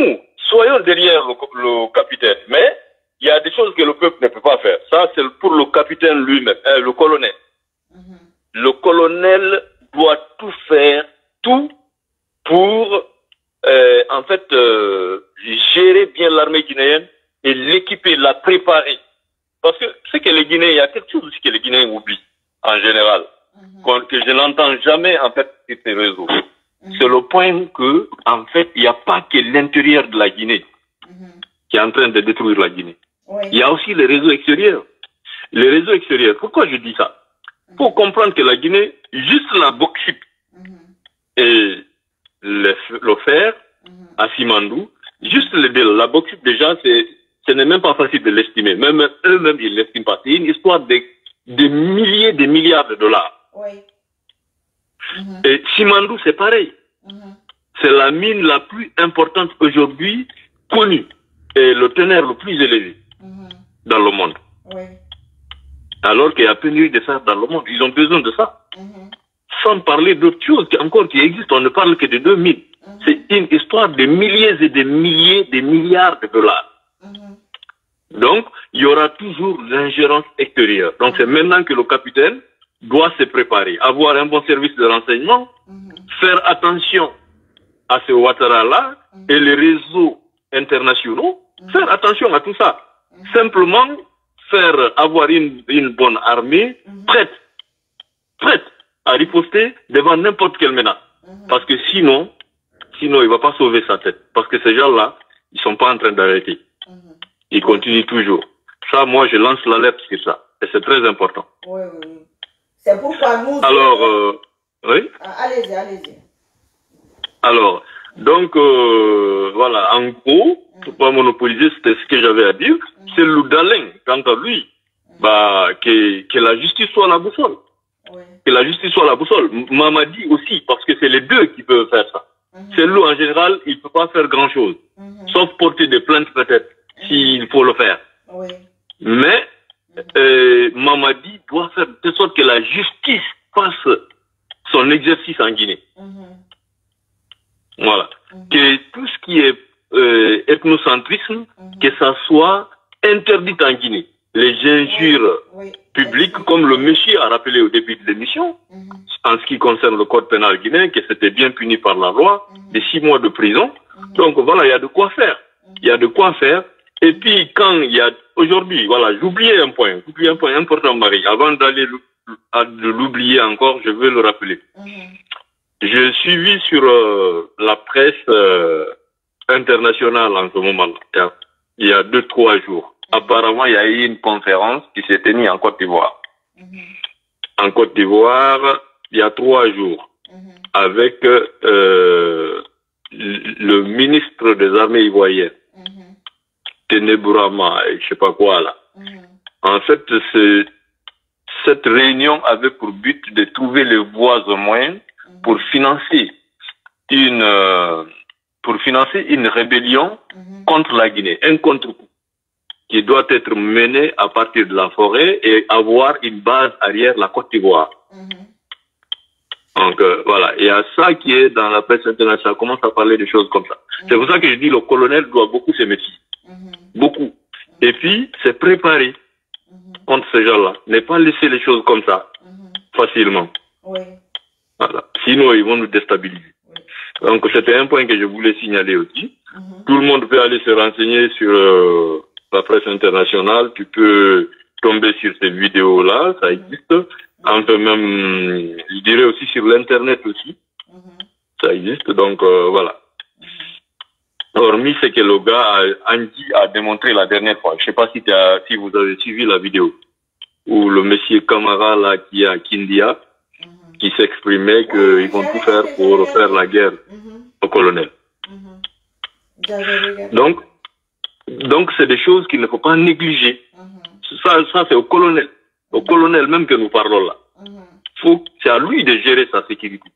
soyons derrière le, le capitaine. Mais il y a des choses que le peuple ne peut pas faire. Ça, c'est pour le capitaine lui-même, hein, le colonel. Mm-hmm. Le colonel doit tout faire, tout pour, euh, en fait, euh, gérer bien l'armée guinéenne et l'équiper, la préparer. Parce que c'est que les Guinéens, il y a quelque chose aussi que les Guinéens oublient, en général, mm-hmm. que je n'entends jamais, en fait, sur ces réseaux. Mm-hmm. C'est le point que, en fait, il n'y a pas que l'intérieur de la Guinée mm-hmm. qui est en train de détruire la Guinée. Oui. Il y a aussi les réseaux extérieurs. Les réseaux extérieurs, pourquoi je dis ça? Il mm-hmm. faut comprendre que la Guinée, juste la bauxite mm-hmm. et le, le fer mm-hmm. à Simandou, juste le, la bauxite déjà, c'est, ce n'est même pas facile de l'estimer. Même eux-mêmes, ils ne l'estiment pas. C'est une histoire de, de milliers, de milliards de dollars. Oui. Mm-hmm. Et Simandou, c'est pareil. Mm-hmm. C'est la mine la plus importante aujourd'hui connue et le teneur le plus élevé mm-hmm. dans le monde. Oui. Alors qu'il y a pénurie de ça dans le monde. Ils ont besoin de ça. Mm-hmm. Sans parler d'autres choses qui, encore qui existent. On ne parle que de deux mines. Mm-hmm. C'est une histoire de milliers et de milliers de milliards de dollars. Mm-hmm. Donc, il y aura toujours l'ingérence extérieure. Donc, mm-hmm. c'est maintenant que le capitaine doit se préparer, avoir un bon service de renseignement, mm-hmm. faire attention à ce Ouattara-là mm-hmm. et les réseaux internationaux, mm-hmm. faire attention à tout ça. Mm-hmm. Simplement, faire avoir une, une bonne armée mm-hmm. prête, prête à riposter devant n'importe quelle menace. Mm-hmm. Parce que sinon, sinon, il ne va pas sauver sa tête. Parce que ces gens-là, ils ne sont pas en train d'arrêter. Mm-hmm. Ils continuent toujours. Ça, moi, je lance l'alerte sur ça. Et c'est très important. Oui, oui, oui. C'est pourquoi nous... Alors, euh, oui Allez-y, allez-y. Alors, donc, euh, voilà, en gros, mm. pour pas monopoliser, c'était ce que j'avais à dire. Mm. C'est Loudalin, quant à lui, mm. bah, que, que la justice soit la boussole. Oui. Que la justice soit la boussole. Mamadi aussi, parce que c'est les deux qui peuvent faire ça. Mm-hmm. C'est lui, en général, il ne peut pas faire grand-chose. Mm-hmm. Sauf porter des plaintes, peut-être, mm-hmm. s'il faut le faire. Oui. Mais... Euh, Mamadi doit faire de sorte que la justice fasse son exercice en Guinée. Mm-hmm. Voilà. Mm-hmm. Que tout ce qui est euh, ethnocentrisme, mm-hmm. que ça soit interdit en Guinée. Les injures oui, oui. publiques, oui. comme le monsieur a rappelé au début de l'émission, mm-hmm. en ce qui concerne le code pénal guinéen, que c'était bien puni par la loi, mm-hmm. de six mois de prison. Mm-hmm. Donc voilà, il y a de quoi faire. Il mm-hmm. y a de quoi faire. Et puis, quand il y a, aujourd'hui, voilà, j'oubliais un point, j'oubliais un point important, Marie. Avant d'aller de l'oublier encore, je veux le rappeler. Mm-hmm. J'ai suivi sur euh, la presse euh, internationale en ce moment-là, il y a deux, trois jours. Mm-hmm. Apparemment, il y a eu une conférence qui s'est tenue en Côte d'Ivoire. Mm-hmm. En Côte d'Ivoire, il y a trois jours, mm-hmm. avec euh, le ministre des Armées ivoiriennes. Mm-hmm. Ténébourama et je sais pas quoi là. Mmh. En fait, cette réunion avait pour but de trouver les voies au moyen mmh. pour financer une euh, pour financer une rébellion mmh. contre la Guinée, un contre-coup qui doit être mené à partir de la forêt et avoir une base arrière la Côte d'Ivoire. Mmh. Donc euh, voilà, il y a ça qui est dans la presse internationale, ça commence à parler de choses comme ça. Mmh. C'est pour ça que je dis le colonel doit beaucoup se méfier. Mmh. Beaucoup. Mmh. Et puis, c'est préparer mmh. contre ces gens-là. Ne pas laisser les choses comme ça, mmh. facilement. Oui. Voilà. Sinon, ils vont nous déstabiliser. Oui. Donc, c'était un point que je voulais signaler aussi. Mmh. Tout le monde peut aller se renseigner sur euh, la presse internationale. Tu peux tomber sur ces vidéos-là, ça existe. Mmh. Enfin, même, je dirais aussi sur l'Internet aussi. Mmh. Ça existe, donc euh, voilà. Hormis ce que le gars, Andy, a démontré la dernière fois. Je ne sais pas si, as, si vous avez suivi la vidéo où le monsieur Camara, là, qui est à Kindia, mm-hmm. qui s'exprimait qu'ils vont tout faire pour faire la guerre mm-hmm. au colonel. Mm-hmm. Donc, donc c'est des choses qu'il ne faut pas négliger. Mm-hmm. Ça, ça c'est au colonel. Au colonel même que nous parlons là. Mm-hmm. Faut, c'est à lui de gérer sa sécurité.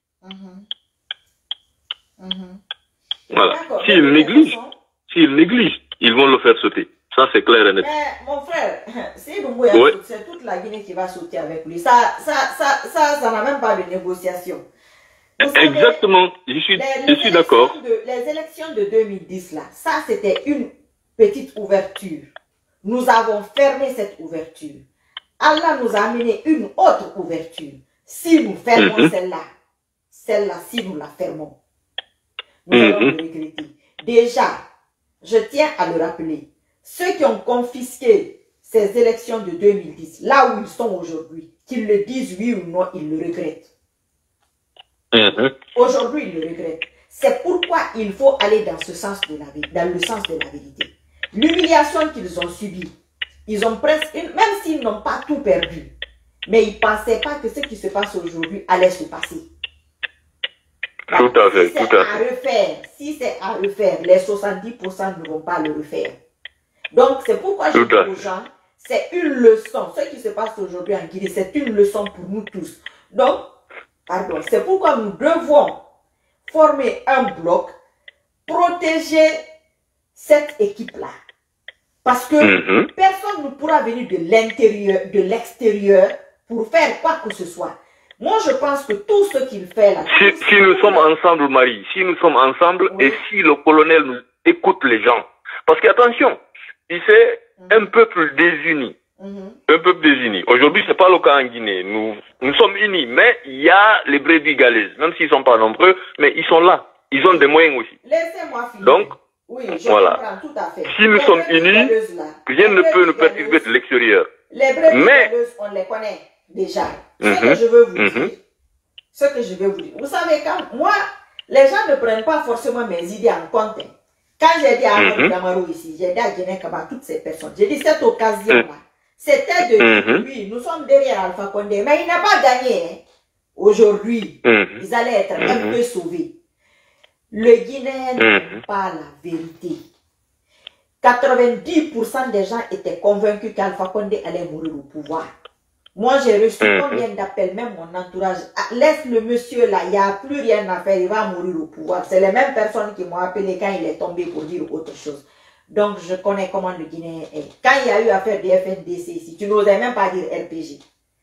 Mm-hmm. Mm-hmm. Voilà. S'ils négligent, s'ils négligent, ils vont le faire sauter. Ça, c'est clair et net. Mais, mon frère, si Doumbouya ouais. c'est toute la Guinée qui va sauter avec lui. Ça, ça, ça, ça, ça n'a même pas de négociation. savez, exactement, je suis, les, je les suis d'accord. Les élections de deux mille dix, là, ça c'était une petite ouverture. Nous avons fermé cette ouverture. Allah nous a amené une autre ouverture. Si nous fermons mm-hmm. celle-là, celle-là, si nous la fermons, nous mm-hmm. allons le regretter. Déjà, je tiens à le rappeler, ceux qui ont confisqué ces élections de deux mille dix, là où ils sont aujourd'hui, qu'ils le disent oui ou non, ils le regrettent. Mm-hmm. Aujourd'hui, ils le regrettent. C'est pourquoi il faut aller dans ce sens de la dans le sens de la vérité. L'humiliation qu'ils ont subie, ils ont presque, même s'ils n'ont pas tout perdu, mais ils ne pensaient pas que ce qui se passe aujourd'hui allait se passer. Tout à fait, si tout à fait. Refaire, si c'est à refaire, les soixante-dix pour cent ne vont pas le refaire. Donc, c'est pourquoi je dis aux gens, c'est une leçon. Ce qui se passe aujourd'hui en Guinée, c'est une leçon pour nous tous. Donc, pardon, c'est pourquoi nous devons former un bloc, protéger cette équipe-là. Parce que mm-hmm. personne ne pourra venir de l'intérieur, de l'extérieur pour faire quoi que ce soit. Moi, je pense que tout ce qu'il fait là... Si, si nous sommes ensemble, Marie, si nous sommes ensemble oui. et si le colonel nous écoute les gens. Parce qu'attention, il c'est mm-hmm. un peuple désuni. Mm-hmm. Un peuple désuni. Aujourd'hui, ce n'est pas le cas en Guinée. Nous, nous sommes unis, mais il y a les brebis galaises. Même s'ils ne sont pas nombreux, mais ils sont là. Ils ont des moyens aussi. Laissez-moi finir. Donc, oui, je voilà. comprends tout à fait. Si nous les sommes unis, rien ne peut nous perturber de l'extérieur. Les brebis mais... galaises, on les connaît déjà. Ce mm-hmm. que je veux vous mm-hmm. dire, ce que je veux vous dire. Vous savez, quand moi, les gens ne prennent pas forcément mes idées en compte. Quand j'ai dit à mm-hmm. Damaro ici, j'ai dit à Guinée Kaba, toutes ces personnes, j'ai dit cette occasion-là, mm-hmm. c'était de dire, mm-hmm. oui, nous sommes derrière Alpha Condé, mais il n'a pas gagné. Hein. Aujourd'hui, mm-hmm. ils allaient être mm-hmm. un peu sauvés. Le Guinéen n'a mm-hmm. pas la vérité. quatre-vingt-dix pour cent des gens étaient convaincus qu'Alpha Condé allait mourir au pouvoir. Moi, j'ai reçu mm-hmm. combien d'appels, même mon entourage. Ah, laisse le monsieur là, il n'y a plus rien à faire, il va mourir au pouvoir. C'est les mêmes personnes qui m'ont appelé quand il est tombé pour dire autre chose. Donc, je connais comment le Guinéen est. Quand il y a eu affaire du F N D C ici, tu n'osais même pas dire R P G.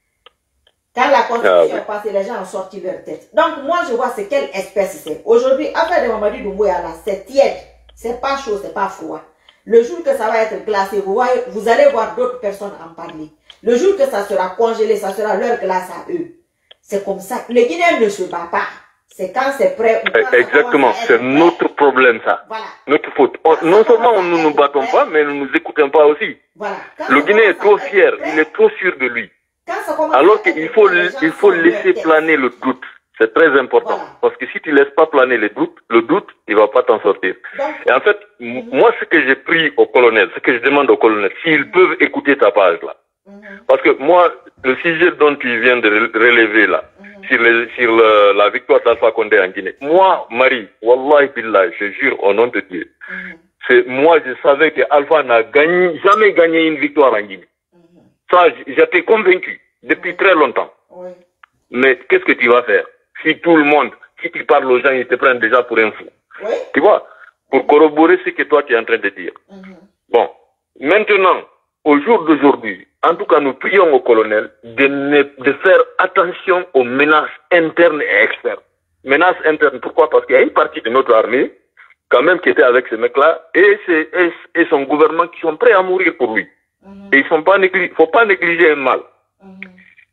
Quand la constitution est passée, les gens ont sorti leur tête. Donc, moi, je vois c'est quelle espèce c'est. Aujourd'hui, affaire de Mamadi Doumbouya là, c'est tiède. C'est pas chaud, c'est pas froid. Le jour que ça va être glacé, vous, voyez, vous allez voir d'autres personnes en parler. Le jour que ça sera congelé, ça sera leur glace à eux. C'est comme ça. Le Guinéen ne se bat pas. C'est quand c'est prêt. Ou quand exactement, c'est notre problème ça. Voilà. Notre faute. On, non seulement nous ne nous battons prêt, pas, mais nous ne nous écoutons pas aussi. Voilà. Le Guinéen est trop fier, prêt, il est trop sûr de lui. Alors qu'il faut, il faut laisser planer le doute. C'est très important. Voilà. Parce que si tu ne laisses pas planer les doutes, le doute, il ne va pas t'en sortir. Donc, et en fait, mm-hmm. moi, ce que j'ai pris au colonel, ce que je demande au colonel, s'ils mm-hmm. peuvent écouter ta page là. Mm-hmm. Parce que moi, le sujet dont tu viens de relever là, mm-hmm. sur, les, sur le, la victoire d'Alpha Condé en Guinée, moi, Marie, Wallahi Billah, je jure au nom de Dieu, mm-hmm. c'est moi, je savais que Alpha n'a gagné, jamais gagné une victoire en Guinée. Mm-hmm. Ça, j'étais convaincu depuis mm-hmm. très longtemps. Oui. Mais qu'est-ce que tu vas faire? Si tout le monde, si tu parles aux gens, ils te prennent déjà pour un fou. Oui. Tu vois, pour corroborer ce que toi tu es en train de dire. Mm-hmm. Bon, maintenant, au jour d'aujourd'hui, en tout cas, nous prions au colonel de, ne, de faire attention aux menaces internes et externes. Menaces internes, pourquoi? Parce qu'il y a une partie de notre armée, quand même, qui était avec ce mec-là, et, et, et son gouvernement qui sont prêts à mourir pour lui. Mm-hmm. Et il ne faut pas négliger un mal. Mm-hmm.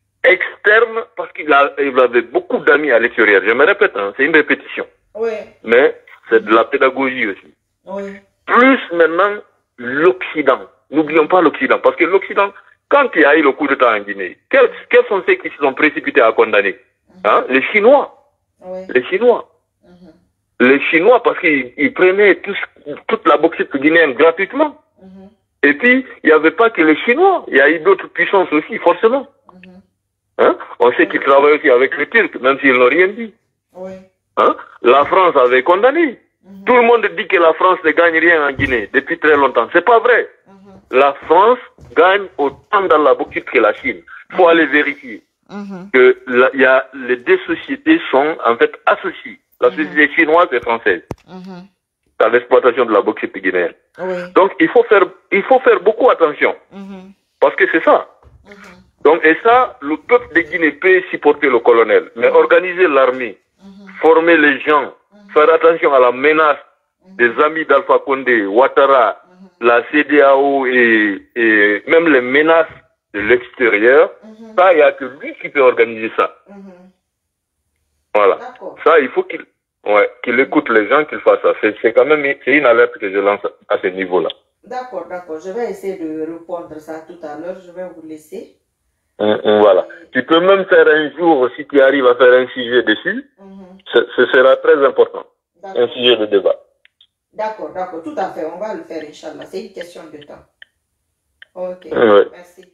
Externe, parce qu'il il avait beaucoup d'amis à l'extérieur. Je me répète, hein, c'est une répétition. Oui. Mais c'est de la pédagogie aussi. Oui. Plus maintenant, l'Occident. N'oublions pas l'Occident. Parce que l'Occident, quand il y a eu le coup d'État en Guinée, quels, quels sont ceux qui se sont précipités à condamner? Mm-hmm. Hein? Les Chinois. Oui. Les Chinois. Mm-hmm. Les Chinois, parce qu'ils prenaient tous, toute la bauxite guinéenne gratuitement. Mm-hmm. Et puis, il n'y avait pas que les Chinois. Il y a eu d'autres puissances aussi, forcément. Mm-hmm. Hein? On sait qu'ils travaillent aussi avec les Turcs, même s'ils n'ont rien dit. Oui. Hein? La France avait condamné. Mm-hmm. Tout le monde dit que la France ne gagne rien en Guinée depuis très longtemps. C'est pas vrai. Mm-hmm. La France gagne autant dans la bauxite que la Chine. Il faut mm-hmm. aller vérifier mm-hmm. que la, y a, les deux sociétés sont en fait associées. La mm-hmm. société chinoise et française. Mm-hmm. Dans l'exploitation de la bauxite guinéenne. Oui. Donc il faut faire, il faut faire beaucoup attention. Mm-hmm. Parce que c'est ça. Mm-hmm. Donc, et ça, le peuple de Guinée peut supporter le colonel, mais mmh. organiser l'armée, mmh. former les gens, faire attention à la menace des amis d'Alpha Condé, Ouattara, la C D A O et, et même les menaces de l'extérieur, ça, il n'y a que lui qui peut organiser ça. Voilà. Ça, il faut qu'il ouais, qu'il écoute les gens, qu'il fasse ça. C'est quand même c'est une alerte que je lance à ce niveau-là. D'accord, d'accord. Je vais essayer de répondre à ça tout à l'heure. Je vais vous laisser. Hum, hum, voilà. Et... Tu peux même faire un jour, si tu arrives à faire un sujet dessus, mm-hmm. ce, ce sera très important. Un sujet de débat. D'accord, d'accord. Tout à fait. On va le faire, Inch'Allah. C'est une question de temps. Ok. Ouais. Merci.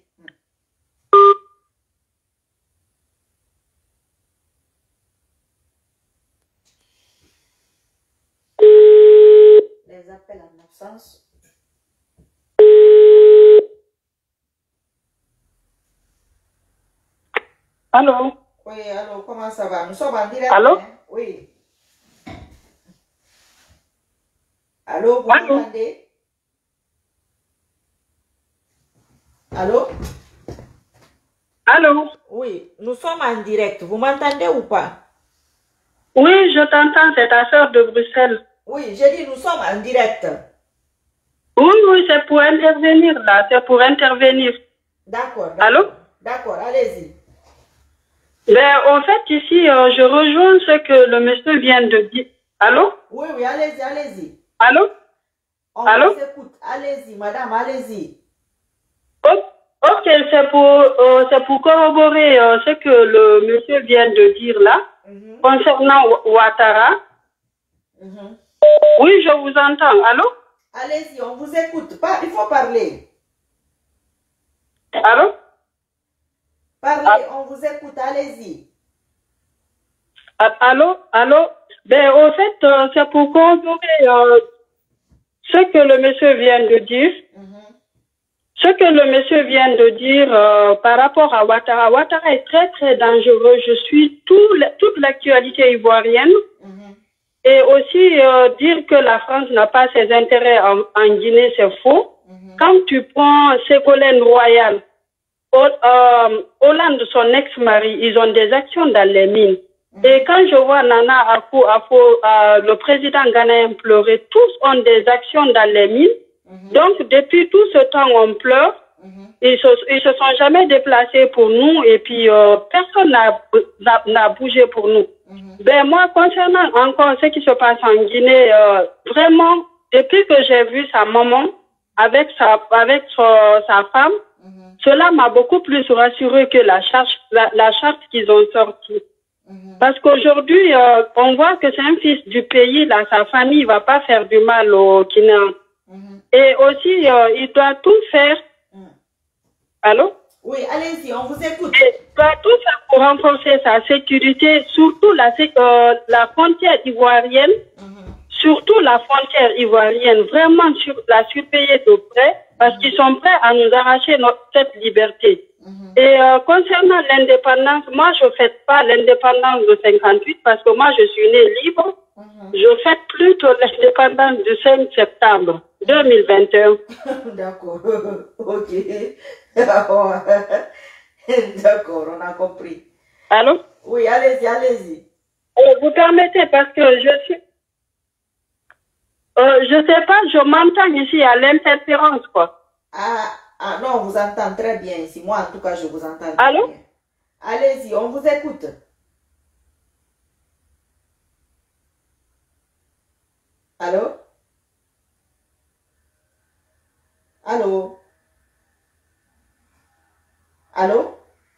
Les appels en absence. Allô? Oui, allô, comment ça va? Nous sommes en direct. Allô? Hein? Oui. Allô, vous m'entendez? Allô? Allô? Oui, nous sommes en direct. Vous m'entendez ou pas? Oui, je t'entends, c'est ta soeur de Bruxelles. Oui, j'ai dit nous sommes en direct. Oui, oui, c'est pour intervenir là, c'est pour intervenir. D'accord. Allô? D'accord, allez-y. Ben, en fait, ici, euh, je rejoins ce que le monsieur vient de dire. Allô? Oui, oui, allez-y, allez-y. Allô? On Allô? vous écoute. Allez-y, madame, allez-y. Oh, ok, c'est pour, euh, c'est pour corroborer euh, ce que le monsieur vient de dire là, mm-hmm. concernant Ouattara. Mm-hmm. Oui, je vous entends. Allô? Allez-y, on vous écoute. Pas, il faut parler. Allô? Parlez, ah. On vous écoute. Allez-y. Allô? Allô? Ben, en fait, euh, c'est pour corroborer euh, ce que le monsieur vient de dire. Mm-hmm. Ce que le monsieur vient de dire euh, par rapport à Ouattara. Ouattara est très, très dangereux. Je suis tout, toute l'actualité ivoirienne. Mm-hmm. Et aussi euh, dire que la France n'a pas ses intérêts en, en Guinée, c'est faux. Mm-hmm. Quand tu prends Ségolène Royal, euh, Hollande, son ex-mari, ils ont des actions dans les mines. Mm-hmm. Et quand je vois Nana Akufo, euh, le président ghanéen pleurer, tous ont des actions dans les mines. Mm-hmm. Donc, depuis tout ce temps, on pleure. Mm-hmm. Ils se, ils se sont jamais déplacés pour nous et puis euh, personne n'a bougé pour nous. Mm-hmm. Ben moi, concernant encore ce qui se passe en Guinée, euh, vraiment, depuis que j'ai vu sa maman avec sa, avec sa, sa femme, mm-hmm. cela m'a beaucoup plus rassuré que la charte, la, la charte qu'ils ont sortie. Mm-hmm. Parce qu'aujourd'hui, euh, on voit que c'est un fils du pays, là, sa famille ne va pas faire du mal aux Guinéens. Mm-hmm. Et aussi, euh, il doit tout faire. Mm. Allô? Oui, allez-y, on vous écoute. Il doit tout faire pour renforcer sa sécurité, surtout la, euh, la frontière ivoirienne, mm-hmm. surtout la frontière ivoirienne, vraiment sur, la surveiller de près, parce mm-hmm. qu'ils sont prêts à nous arracher notre, cette liberté. Mm-hmm. Et euh, concernant l'indépendance, moi, je ne fête pas l'indépendance de cinquante-huit parce que moi, je suis née libre. Mm-hmm. Je fête plutôt l'indépendance du cinq septembre deux mille vingt et un. D'accord. Ok. D'accord, on a compris. Allô? Oui, allez-y, allez-y. Euh, vous permettez parce que je suis... Euh, je ne sais pas, je m'entends ici à l'interférence, quoi. Ah, ah, non, on vous entend très bien ici. Moi, en tout cas, je vous entends. Allô? Bien. Allez-y, on vous écoute. Allô? Allô? Allô?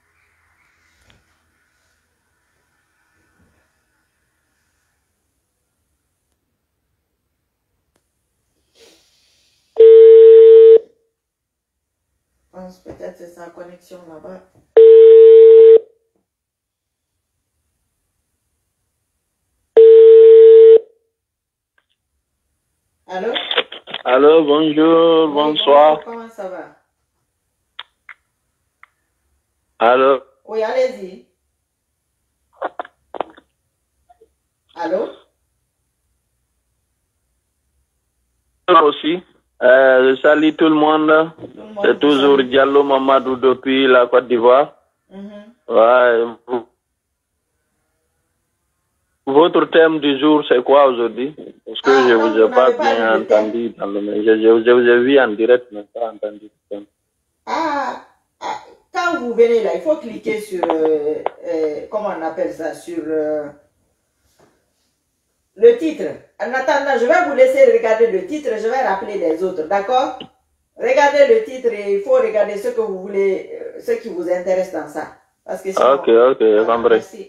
Je pense peut-être c'est sa connexion là-bas. Allô? Allô, bonjour, oui, bonsoir. Bonjour, comment ça va? Allô? Oui, allez-y. Allô? Aussi. Euh, je salue tout le monde. C'est toujours Diallo Mamadou depuis la Côte d'Ivoire. Mm-hmm. Ouais. Votre thème du jour, c'est quoi aujourd'hui? Parce que Ah, je non, vous ai vous pas n'avez pas bien lu le thème. entendu dans le je, je, je vous ai vu en direct, mais pas entendu le thème. Ah, ah, quand vous venez là, il faut cliquer sur, euh, euh, comment on appelle ça, sur euh, le titre. En attendant, je vais vous laisser regarder le titre, je vais rappeler les autres, d'accord? Regardez le titre et il faut regarder ce que vous voulez, euh, ce qui vous intéresse dans ça. Parce que sinon, Ok, ok, j'ai voilà, compris. merci.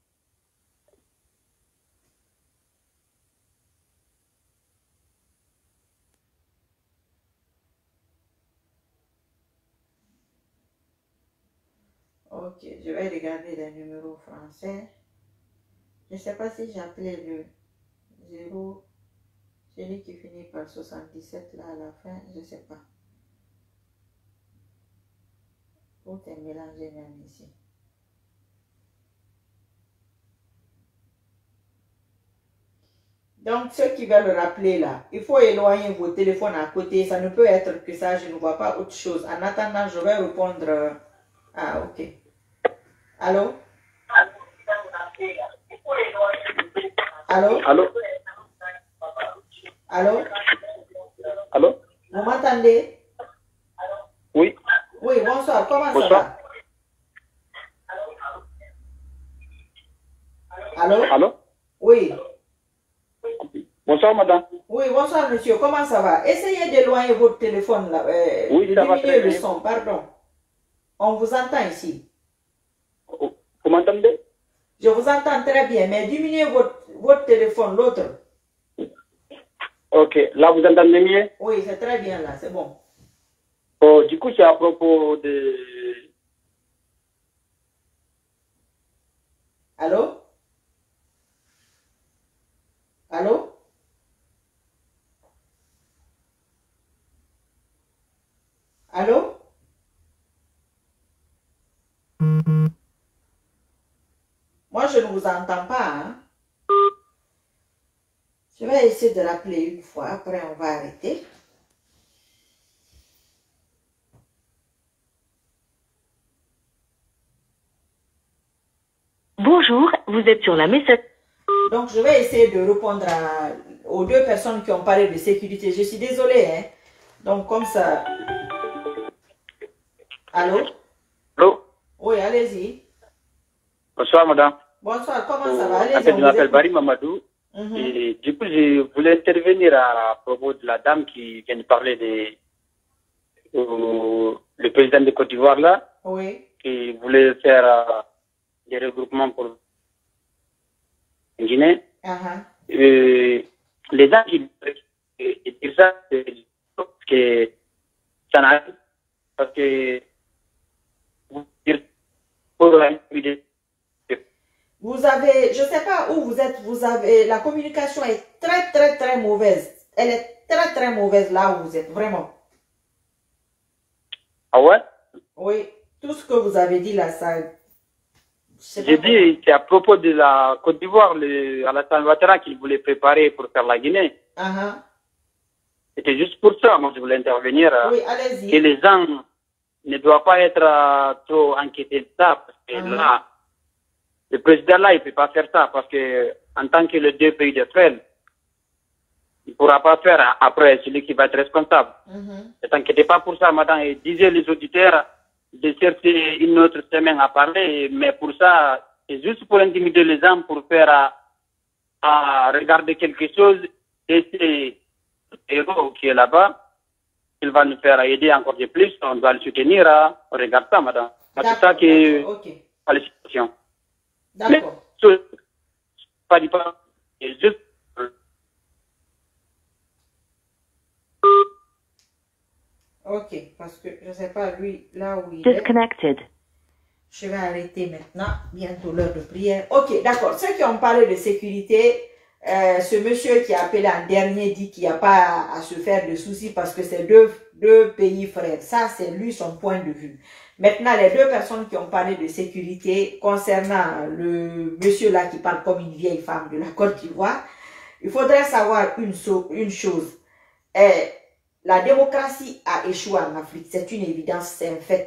Ok, je vais regarder les numéros français. Je ne sais pas si j'ai appelé le zéro, celui qui finit par soixante-dix-sept là à la fin, je ne sais pas. Tout est mélangé même ici. Donc, ceux qui veulent rappeler là, il faut éloigner vos téléphones à côté. Ça ne peut être que ça, je ne vois pas autre chose. En attendant, je vais répondre. euh, Ah, ok. Allô? Allô? Allô? Allô? Allô? Vous m'entendez? Oui. Oui, bonsoir. Comment Bonsoir. ça va? Allô? Allô? Oui. Bonsoir, madame. Oui, bonsoir, monsieur. Comment ça va? Essayez d'éloigner votre téléphone là. euh, Oui, de ça va diminuer très le bien. son, pardon. On vous entend ici. Vous m'entendez? Je vous entends très bien, mais diminuez votre, votre téléphone, l'autre. Ok, là vous entendez mieux? Oui, c'est très bien là, c'est bon. Oh, du coup, c'est à propos de... Allô? Allô? Allô? Moi, je ne vous entends pas. Hein? Je vais essayer de rappeler une fois, après on va arrêter. Bonjour, vous êtes sur la messagerie. Donc, je vais essayer de répondre à, aux deux personnes qui ont parlé de sécurité. Je suis désolée. Hein? Donc, comme ça... Allô? Allô? Oui, allez-y. Bonsoir, madame. Bonsoir, comment ça va? En Allez-y, fait, on je vous m'appelle écoute. Barry Mamadou. Mhm. Et du coup, je voulais intervenir à propos de la dame qui vient de parler de euh, le président de Côte d'Ivoire là, Oui. qui voulait faire euh, des regroupements pour Guinée. Uh-huh. Euh, les gens qui qui disent ça, c'est parce que ça n'arrive parce que pour Vous avez, je ne sais pas où vous êtes, vous avez, la communication est très, très, très mauvaise. Elle est très, très mauvaise là où vous êtes, vraiment. Ah ouais? Oui, tout ce que vous avez dit là, ça... J'ai dit, c'est à propos de la Côte d'Ivoire, Alassane Ouattara qu'il voulait préparer pour faire la Guinée. Uh-huh. C'était juste pour ça, moi je voulais intervenir. Oui, allez-y. Que les gens ne doivent pas être uh, trop inquiétés de ça, parce que uh-huh. là, le président là, il ne peut pas faire ça, parce que en tant que les deux pays de frères, il ne pourra pas faire après celui qui va être responsable. Uh-huh. Ne t'inquiétez pas pour ça, madame, et disait les auditeurs de chercher une autre semaine à parler, mais pour ça, c'est juste pour intimider les gens, pour faire à, à regarder quelque chose, et c'est le héros qui est là-bas, il va nous faire aider encore de plus, on doit le soutenir, on regarde ça, madame. C'est ça qui est okay. à la situation. D'accord. Mais, pas du pas, c'est juste... Ok, parce que je ne sais pas, lui, là où il Disconnected. est. Je vais arrêter maintenant, bientôt l'heure de prière. Ok, d'accord. Ceux qui ont parlé de sécurité, euh, ce monsieur qui a appelé en dernier dit qu'il n'y a pas à, à se faire de soucis parce que c'est deux, deux pays frères. Ça, c'est lui son point de vue. Maintenant, les deux personnes qui ont parlé de sécurité concernant le monsieur là qui parle comme une vieille femme de la Côte d'Ivoire, il faudrait savoir une, so une chose. Euh, la démocratie a échoué en Afrique, c'est une évidence, c'est un fait.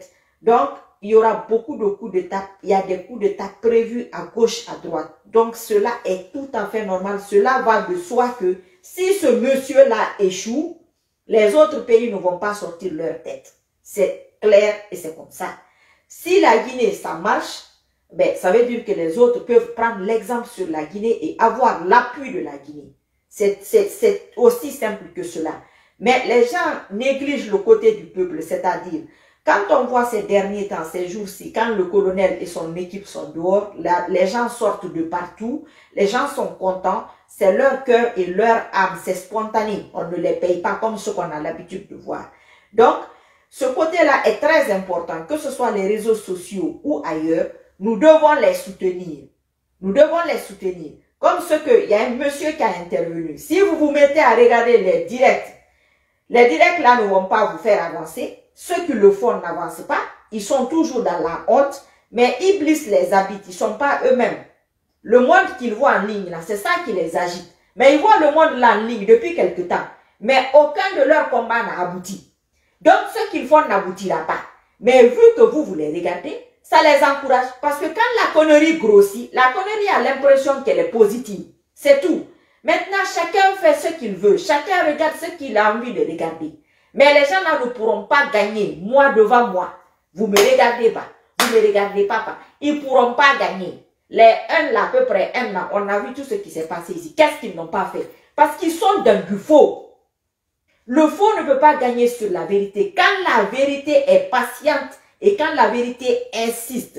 Donc, il y aura beaucoup de coups d'état. Il y a des coups d'état prévus à gauche, à droite. Donc, cela est tout à fait normal. Cela va de soi que si ce monsieur-là échoue, les autres pays ne vont pas sortir leur tête. C'est clair et c'est comme ça. Si la Guinée, ça marche, ben, ça veut dire que les autres peuvent prendre l'exemple sur la Guinée et avoir l'appui de la Guinée. C'est aussi simple que cela. Mais les gens négligent le côté du peuple, c'est-à-dire, quand on voit ces derniers temps, ces jours-ci, quand le colonel et son équipe sont dehors, la, les gens sortent de partout, les gens sont contents, c'est leur cœur et leur âme, c'est spontané, on ne les paye pas comme ce qu'on a l'habitude de voir. Donc, ce côté-là est très important, que ce soit les réseaux sociaux ou ailleurs, nous devons les soutenir. Nous devons les soutenir. Comme ce que, il y a un monsieur qui a intervenu. Si vous vous mettez à regarder les directs, les directs là ne vont pas vous faire avancer. Ceux qui le font n'avancent pas. Ils sont toujours dans la honte. Mais Iblis les habite. Ils ne sont pas eux-mêmes. Le monde qu'ils voient en ligne là, c'est ça qui les agite. Mais ils voient le monde là en ligne depuis quelque temps. Mais aucun de leurs combats n'a abouti. Donc ce qu'ils font n'aboutira pas. Mais vu que vous, vous les regardez, ça les encourage. Parce que quand la connerie grossit, la connerie a l'impression qu'elle est positive. C'est tout. Maintenant, chacun fait ce qu'il veut. Chacun regarde ce qu'il a envie de regarder. Mais les gens là ne pourront pas gagner, moi devant moi. Vous me regardez pas. Vous me regardez pas. pas. Ils ne pourront pas gagner. Les un là, à peu près un là, on a vu tout ce qui s'est passé ici. Qu'est-ce qu'ils n'ont pas fait? Parce qu'ils sont dans du faux. Le faux ne peut pas gagner sur la vérité. Quand la vérité est patiente et quand la vérité insiste,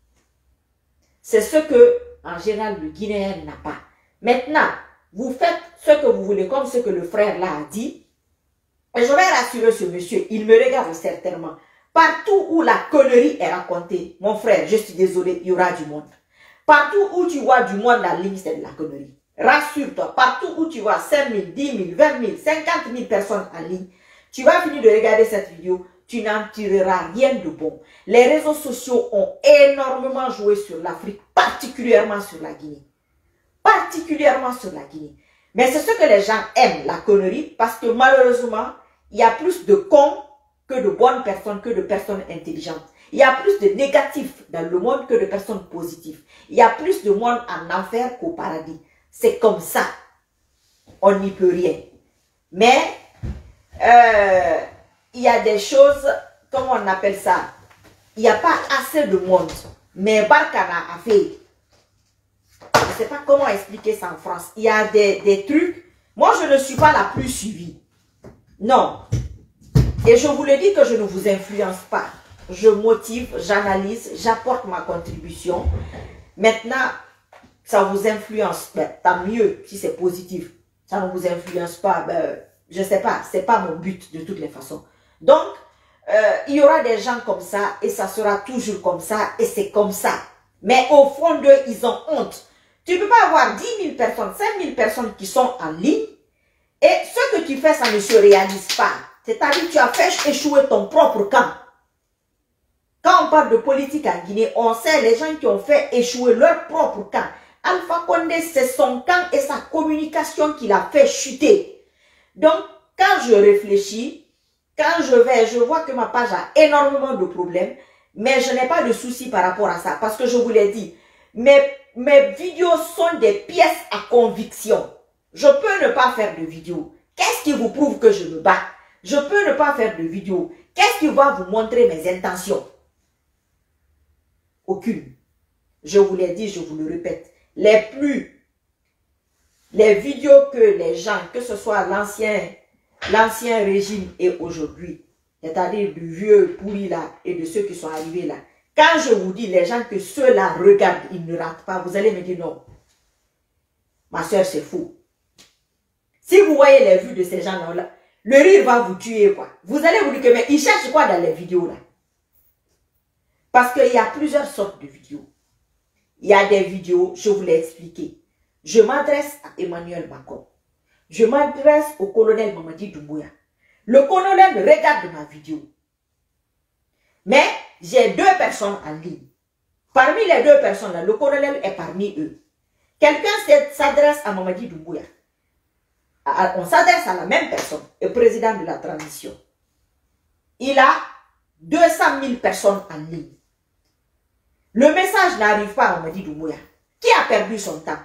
c'est ce que, en général, le Guinéen n'a pas. Maintenant, vous faites ce que vous voulez, comme ce que le frère là a dit. Et je vais rassurer ce monsieur, il me regarde certainement. Partout où la connerie est racontée, mon frère, je suis désolé, il y aura du monde. Partout où tu vois du monde en ligne, c'est de la connerie. Rassure-toi, partout où tu vois cinq mille, dix mille, vingt mille, cinquante mille personnes en ligne, tu vas finir de regarder cette vidéo, tu n'en tireras rien de bon. Les réseaux sociaux ont énormément joué sur l'Afrique, particulièrement sur la Guinée. Particulièrement sur la Guinée. Mais c'est ce que les gens aiment, la connerie, parce que malheureusement, il y a plus de cons que de bonnes personnes, que de personnes intelligentes. Il y a plus de négatifs dans le monde que de personnes positives. Il y a plus de monde en enfer qu'au paradis. C'est comme ça. On n'y peut rien. Mais, euh, il y a des choses, comment on appelle ça? Il n'y a pas assez de monde. Mais Barkhane a fait. Je ne sais pas comment expliquer ça en France. Il y a des, des trucs. Moi, je ne suis pas la plus suivie. Non. Et je vous le dis que je ne vous influence pas. Je motive, j'analyse, j'apporte ma contribution. Maintenant, ça vous influence. Ben, tant mieux si c'est positif. Ça ne vous influence pas. Ben, je ne sais pas. Ce n'est pas mon but de toutes les façons. Donc, euh, il y aura des gens comme ça et ça sera toujours comme ça et c'est comme ça. Mais au fond d'eux, ils ont honte. Tu ne peux pas avoir dix mille personnes, cinq mille personnes qui sont en ligne et ce que tu fais, ça ne se réalise pas. C'est-à-dire que tu as fait échouer ton propre camp. Quand on parle de politique en Guinée, on sait les gens qui ont fait échouer leur propre camp. Alpha Condé, c'est son camp et sa communication qui l'a fait chuter. Donc, quand je réfléchis, quand je vais, je vois que ma page a énormément de problèmes, mais je n'ai pas de soucis par rapport à ça. Parce que je vous l'ai dit, mes, mes vidéos sont des pièces à conviction. Je peux ne pas faire de vidéos. Qu'est-ce qui vous prouve que je me bats? Je peux ne pas faire de vidéos. Qu'est-ce qui va vous montrer mes intentions? Aucune. Je vous l'ai dit, je vous le répète. Les plus, les vidéos que les gens, que ce soit l'ancien, l'ancien régime et aujourd'hui, c'est-à-dire du vieux pourri là et de ceux qui sont arrivés là, quand je vous dis les gens que ceux-là regardent, ils ne ratent pas, vous allez me dire non. Ma soeur, c'est faux. Si vous voyez les vues de ces gens-là, le rire va vous tuer quoi. Vous allez vous dire que mais ils cherchent quoi dans les vidéos là? Parce qu'il y a plusieurs sortes de vidéos. Il y a des vidéos, je vous l'ai expliqué. Je m'adresse à Emmanuel Macron. Je m'adresse au colonel Mamadi Doumbouya. Le colonel regarde ma vidéo. Mais j'ai deux personnes en ligne. Parmi les deux personnes là, le colonel est parmi eux. Quelqu'un s'adresse à Mamadi Doumbouya. On s'adresse à la même personne, le président de la transition. Il a deux cent mille personnes en ligne. Le message n'arrive pas à Mamadi Doumbouya. Qui a perdu son temps?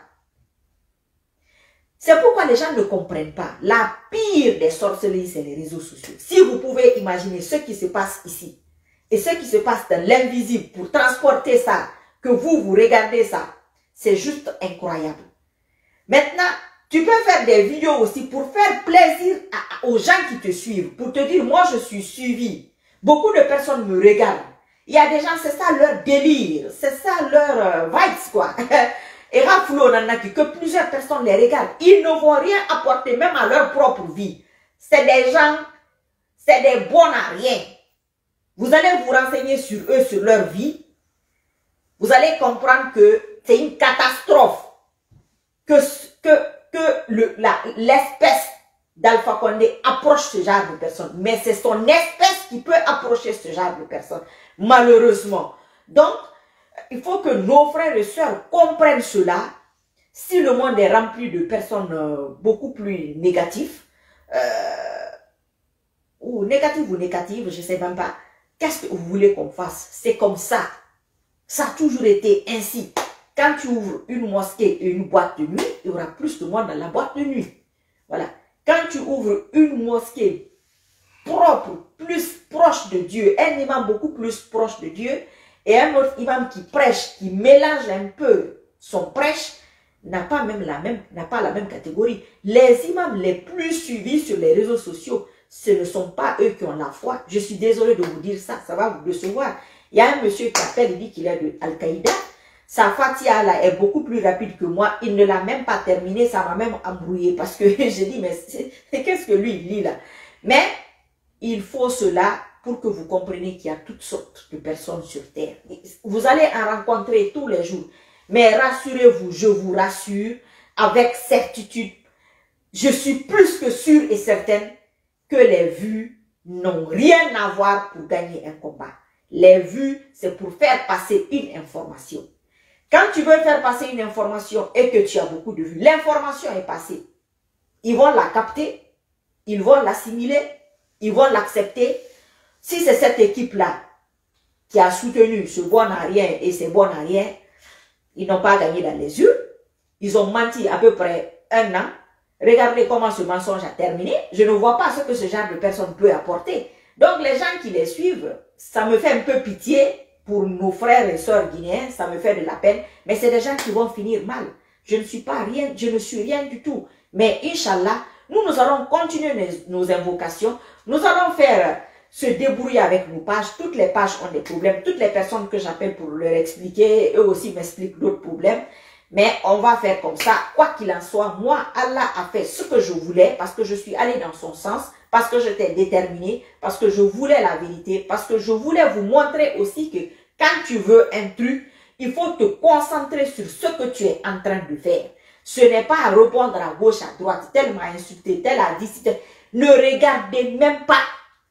C'est pourquoi les gens ne comprennent pas. La pire des sorcelleries, c'est les réseaux sociaux. Si vous pouvez imaginer ce qui se passe ici et ce qui se passe dans l'invisible pour transporter ça, que vous, vous regardez ça, c'est juste incroyable. Maintenant, tu peux faire des vidéos aussi pour faire plaisir à, aux gens qui te suivent, pour te dire, moi je suis suivi. Beaucoup de personnes me regardent. Il y a des gens, c'est ça leur délire, c'est ça leur euh, vibes, quoi. Et Raflo Nanaki, que plusieurs personnes les regardent, ils ne vont rien apporter même à leur propre vie. C'est des gens, c'est des bons à rien. Vous allez vous renseigner sur eux, sur leur vie. Vous allez comprendre que c'est une catastrophe. Que, que, que l'espèce d'Alpha Condé approche ce genre de personnes. Mais c'est son espèce qui peut approcher ce genre de personnes. Malheureusement. Donc, il faut que nos frères et sœurs comprennent cela. Si le monde est rempli de personnes euh, beaucoup plus négatives, euh, ou négatives ou négatives, je ne sais même pas, qu'est-ce que vous voulez qu'on fasse? C'est comme ça. Ça a toujours été ainsi. Quand tu ouvres une mosquée et une boîte de nuit, il y aura plus de monde dans la boîte de nuit. Voilà. Quand tu ouvres une mosquée propre, plus proche de Dieu, un imam beaucoup plus proche de Dieu, et un autre imam qui prêche, qui mélange un peu son prêche, n'a pas même la même, n'a pas la même catégorie. Les imams les plus suivis sur les réseaux sociaux, ce ne sont pas eux qui ont la foi. Je suis désolé de vous dire ça, ça va vous décevoir. Il y a un monsieur qui appelle, il dit qu'il est de Al-Qaïda. Sa fatia là est beaucoup plus rapide que moi. Il ne l'a même pas terminé, ça m'a même embrouillé parce que j'ai dit, mais qu'est-ce que lui il lit là? Mais il faut cela pour que vous compreniez qu'il y a toutes sortes de personnes sur terre. Vous allez en rencontrer tous les jours. Mais rassurez-vous, je vous rassure, avec certitude, je suis plus que sûre et certaine que les vues n'ont rien à voir pour gagner un combat. Les vues, c'est pour faire passer une information. Quand tu veux faire passer une information et que tu as beaucoup de vues, l'information est passée. Ils vont la capter, ils vont l'assimiler, ils vont l'accepter. Si c'est cette équipe-là qui a soutenu ce bon à rien et ces bons à rien, ils n'ont pas gagné dans les yeux. Ils ont menti à peu près un an. Regardez comment ce mensonge a terminé. Je ne vois pas ce que ce genre de personne peut apporter. Donc les gens qui les suivent, ça me fait un peu pitié pour nos frères et sœurs guinéens. Ça me fait de la peine. Mais c'est des gens qui vont finir mal. Je ne suis pas rien, je ne suis rien du tout. Mais Inch'Allah, nous, nous allons continuer nos, nos invocations. Nous allons faire se débrouiller avec nos pages. Toutes les pages ont des problèmes. Toutes les personnes que j'appelle pour leur expliquer, eux aussi m'expliquent d'autres problèmes. Mais on va faire comme ça. Quoi qu'il en soit, moi, Allah a fait ce que je voulais parce que je suis allée dans son sens, parce que j'étais déterminée, parce que je voulais la vérité, parce que je voulais vous montrer aussi que quand tu veux un truc, il faut te concentrer sur ce que tu es en train de faire. Ce n'est pas à répondre à gauche, à droite, tel m'a insulté, tel a dit, tel... Ne regardez même pas.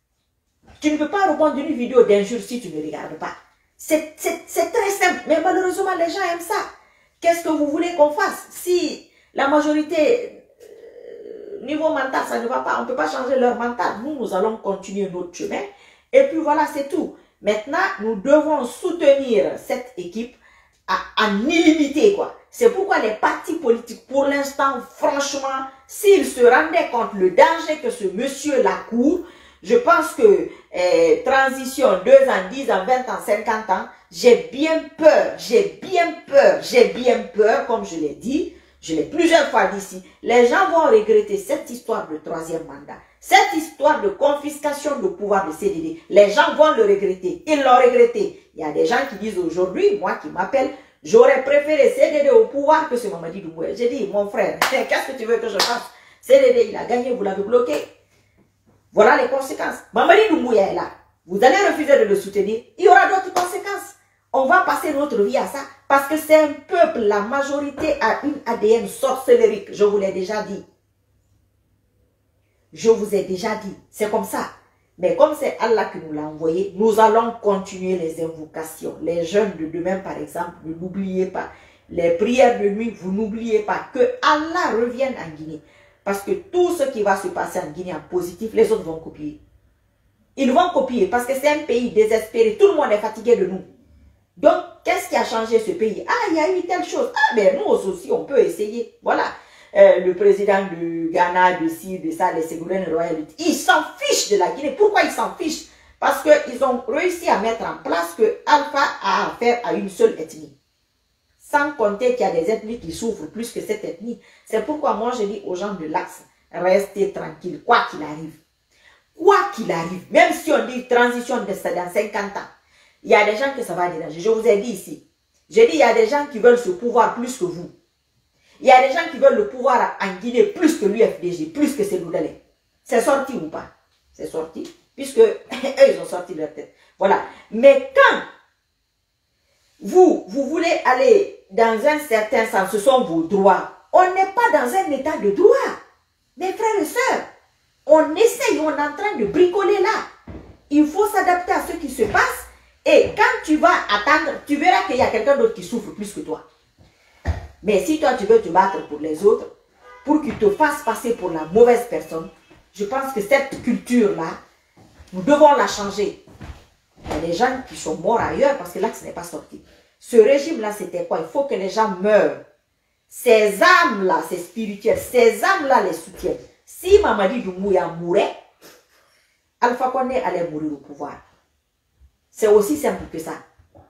Tu ne peux pas répondre une vidéo d'injure si tu ne regardes pas. C'est très simple, mais malheureusement, les gens aiment ça. Qu'est-ce que vous voulez qu'on fasse? Si la majorité, euh, niveau mental, ça ne va pas, on ne peut pas changer leur mental. Nous, nous allons continuer notre chemin. Et puis voilà, c'est tout. Maintenant, nous devons soutenir cette équipe à, à illimité, quoi. C'est pourquoi les partis politiques, pour l'instant, franchement, s'ils se rendaient compte le danger que ce monsieur là court, je pense que eh, transition deux ans, dix ans, vingt ans, cinquante ans, j'ai bien peur, j'ai bien peur, j'ai bien peur, comme je l'ai dit, je l'ai plusieurs fois dit ici, les gens vont regretter cette histoire de troisième mandat, cette histoire de confiscation de pouvoir de C D D, les gens vont le regretter, ils l'ont regretté. Il y a des gens qui disent aujourd'hui, moi qui m'appelle, j'aurais préféré C D D au pouvoir que ce Mamadi Doumbouya. J'ai dit, mon frère, qu'est-ce que tu veux que je fasse? C D D, il a gagné, vous l'avez bloqué. Voilà les conséquences. Mamadi Doumbouya est là. Vous allez refuser de le soutenir. Il y aura d'autres conséquences. On va passer notre vie à ça. Parce que c'est un peuple, la majorité a une A D N sorcellérique. Je vous l'ai déjà dit. Je vous ai déjà dit. C'est comme ça. Mais comme c'est Allah qui nous l'a envoyé, nous allons continuer les invocations. Les jeunes de demain, par exemple, ne l'oubliez pas. Les prières de nuit, vous n'oubliez pas. Que Allah revienne en Guinée. Parce que tout ce qui va se passer en Guinée en positif, les autres vont copier. Ils vont copier parce que c'est un pays désespéré. Tout le monde est fatigué de nous. Donc, qu'est-ce qui a changé ce pays? Ah, il y a eu telle chose. Ah, ben nous aussi, on peut essayer. Voilà. Euh, le président du Ghana, de ci, de ça, les Ségolène Royal, ils s'en fichent de la Guinée. Pourquoi ils s'en fichent? Parce qu'ils ont réussi à mettre en place que Alpha a affaire à une seule ethnie. Sans compter qu'il y a des ethnies qui souffrent plus que cette ethnie. C'est pourquoi moi je dis aux gens de l'Axe, restez tranquilles, quoi qu'il arrive. Quoi qu'il arrive, même si on dit transition de ça dans cinquante ans, il y a des gens que ça va déranger. Je vous ai dit ici. J'ai dit il y a des gens qui veulent ce pouvoir plus que vous. Il y a des gens qui veulent le pouvoir en Guinée plus que l'U F D G, plus que Cellou Dalein. C'est sorti ou pas? C'est sorti. Puisque eux, ils ont sorti leur tête. Voilà. Mais quand vous, vous voulez aller dans un certain sens, ce sont vos droits. On n'est pas dans un état de droit. Mes frères et sœurs, on essaye, on est en train de bricoler là. Il faut s'adapter à ce qui se passe. Et quand tu vas attendre, tu verras qu'il y a quelqu'un d'autre qui souffre plus que toi. Mais si toi tu veux te battre pour les autres, pour qu'ils te fassent passer pour la mauvaise personne, je pense que cette culture-là, nous devons la changer. Il y a des gens qui sont morts ailleurs parce que là, ce n'est pas sorti. Ce régime-là, c'était quoi? Il faut que les gens meurent. Ces âmes-là, c'est spirituel. Ces âmes-là les soutiennent. Si Mamadi Doumbouya mourait, Alpha Condé allait mourir au pouvoir. C'est aussi simple que ça.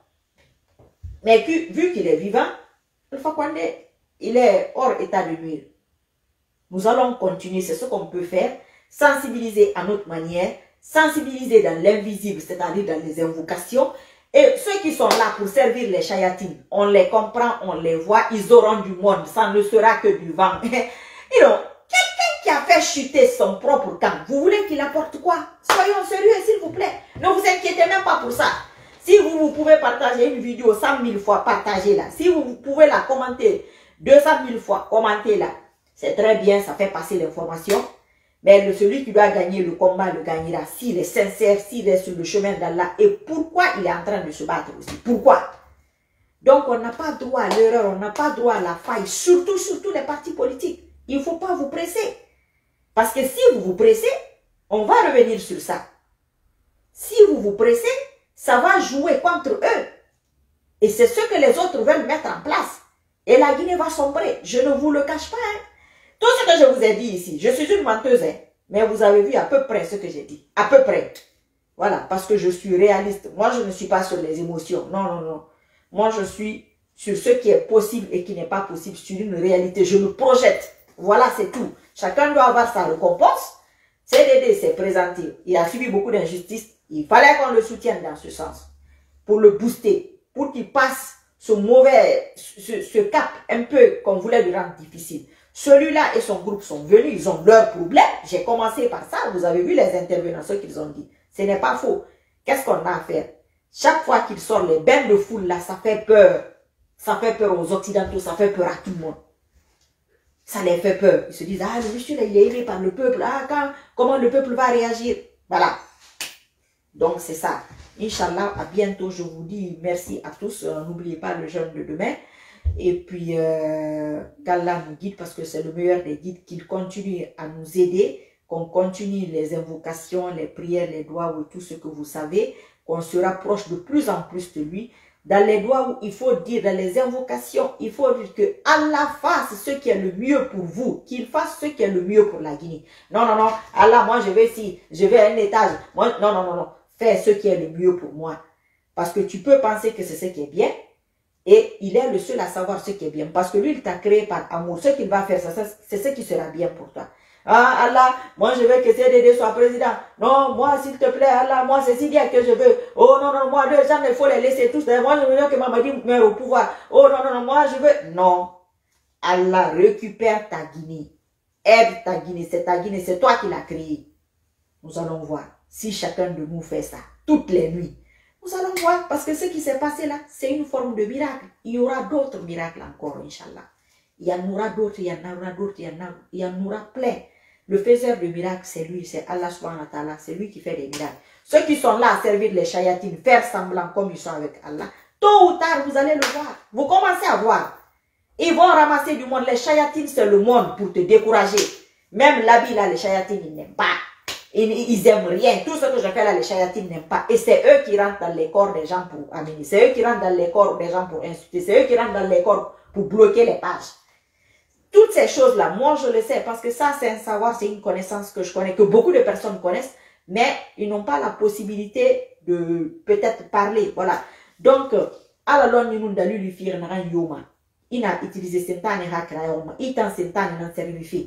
Mais vu qu'il est vivant, Alpha Condé, il est hors état de nuire. Nous allons continuer, c'est ce qu'on peut faire. Sensibiliser à notre manière, sensibiliser dans l'invisible, c'est-à-dire dans les invocations. Et ceux qui sont là pour servir les chayatines, on les comprend, on les voit, ils auront du monde, ça ne sera que du vent. Et donc, quelqu'un qui a fait chuter son propre camp, vous voulez qu'il apporte quoi? Soyons sérieux, s'il vous plaît. Ne vous inquiétez même pas pour ça. Si vous, vous pouvez partager une vidéo cent mille fois, partagez-la. Si vous, vous pouvez la commenter deux cent mille fois, commentez-la. C'est très bien, ça fait passer l'information. Mais le, celui qui doit gagner le combat le gagnera s'il est sincère, s'il est sur le chemin d'Allah. Et pourquoi il est en train de se battre aussi? Pourquoi? Donc on n'a pas droit à l'erreur, on n'a pas droit à la faille, surtout, surtout les partis politiques. Il ne faut pas vous presser. Parce que si vous vous pressez, on va revenir sur ça. Si vous vous pressez, ça va jouer contre eux. Et c'est ce que les autres veulent mettre en place. Et la Guinée va sombrer. Je ne vous le cache pas. Hein. Tout ce que je vous ai dit ici, je suis une menteuse. Hein. Mais vous avez vu à peu près ce que j'ai dit. À peu près. Voilà, parce que je suis réaliste. Moi, je ne suis pas sur les émotions. Non, non, non. Moi, je suis sur ce qui est possible et qui n'est pas possible, sur une réalité. Je me projette. Voilà, c'est tout. Chacun doit avoir sa récompense. C D D s'est présenté. Il a subi beaucoup d'injustices. Il fallait qu'on le soutienne dans ce sens. Pour le booster. Pour qu'il passe ce mauvais, ce, ce cap un peu qu'on voulait lui rendre difficile. Celui-là et son groupe sont venus. Ils ont leurs problèmes. J'ai commencé par ça. Vous avez vu les intervenants, ce qu'ils ont dit. Ce n'est pas faux. Qu'est-ce qu'on a à faire? Chaque fois qu'il sort les bains de foule là, ça fait peur. Ça fait peur aux Occidentaux. Ça fait peur à tout le monde. Ça les fait peur. Ils se disent, ah, le monsieur là, il est aimé par le peuple. Ah, quand, comment le peuple va réagir? Voilà. Donc, c'est ça. Inch'Allah, à bientôt. Je vous dis merci à tous. Euh, N'oubliez pas le jeûne de demain. Et puis, euh, qu'Allah nous guide parce que c'est le meilleur des guides. Qu'il continue à nous aider. Qu'on continue les invocations, les prières, les doigts ou tout ce que vous savez. Qu'on se rapproche de plus en plus de lui. Dans les doigts où il faut dire, dans les invocations, il faut dire que Allah fasse ce qui est le mieux pour vous, qu'il fasse ce qui est le mieux pour la Guinée. Non, non, non, Allah, moi je vais ici, je vais à un étage. Moi, non, non, non, non, fais ce qui est le mieux pour moi. Parce que tu peux penser que c'est ce qui est bien, et il est le seul à savoir ce qui est bien. Parce que lui, il t'a créé par amour. Ce qu'il va faire, c'est ce qui sera bien pour toi. Ah, Allah, moi je veux que C D D soit président. Non, moi s'il te plaît, Allah, moi c'est si bien que je veux. Oh non, non, moi les gens, il faut les laisser tous. Moi je veux que Mamadi meure au pouvoir. Oh non, non, non, moi je veux. Non. Allah, récupère ta Guinée. Aide ta Guinée, c'est ta Guinée, c'est toi qui l'as créée. Nous allons voir si chacun de nous fait ça, toutes les nuits. Nous allons voir, parce que ce qui s'est passé là, c'est une forme de miracle. Il y aura d'autres miracles encore, Inch'Allah. Il y en aura d'autres, il y en aura d'autres, il y en aura, il y en aura plein. Le faiseur de miracles, c'est lui, c'est Allah subhanahu wa ta'ala, c'est lui qui fait des miracles. Ceux qui sont là à servir les chayatines, faire semblant comme ils sont avec Allah, tôt ou tard, vous allez le voir. Vous commencez à voir. Ils vont ramasser du monde. Les chayatines, c'est le monde pour te décourager. Même l'habit là, les chayatines, ils n'aiment pas. Ils, ils aiment rien. Tout ce que je fais là, les chayatines n'aiment pas. Et c'est eux qui rentrent dans les corps des gens pour amener. C'est eux qui rentrent dans les corps des gens pour insulter. C'est eux qui rentrent dans les corps pour bloquer les pages. Toutes ces choses-là, moi je le sais parce que ça c'est un savoir, c'est une connaissance que je connais, que beaucoup de personnes connaissent, mais ils n'ont pas la possibilité de peut-être parler. Voilà. Donc, à la longue, nous avons lui faire un yoma. Il a utilisé Sentane Hakrayoma. Il a Sentane dans service.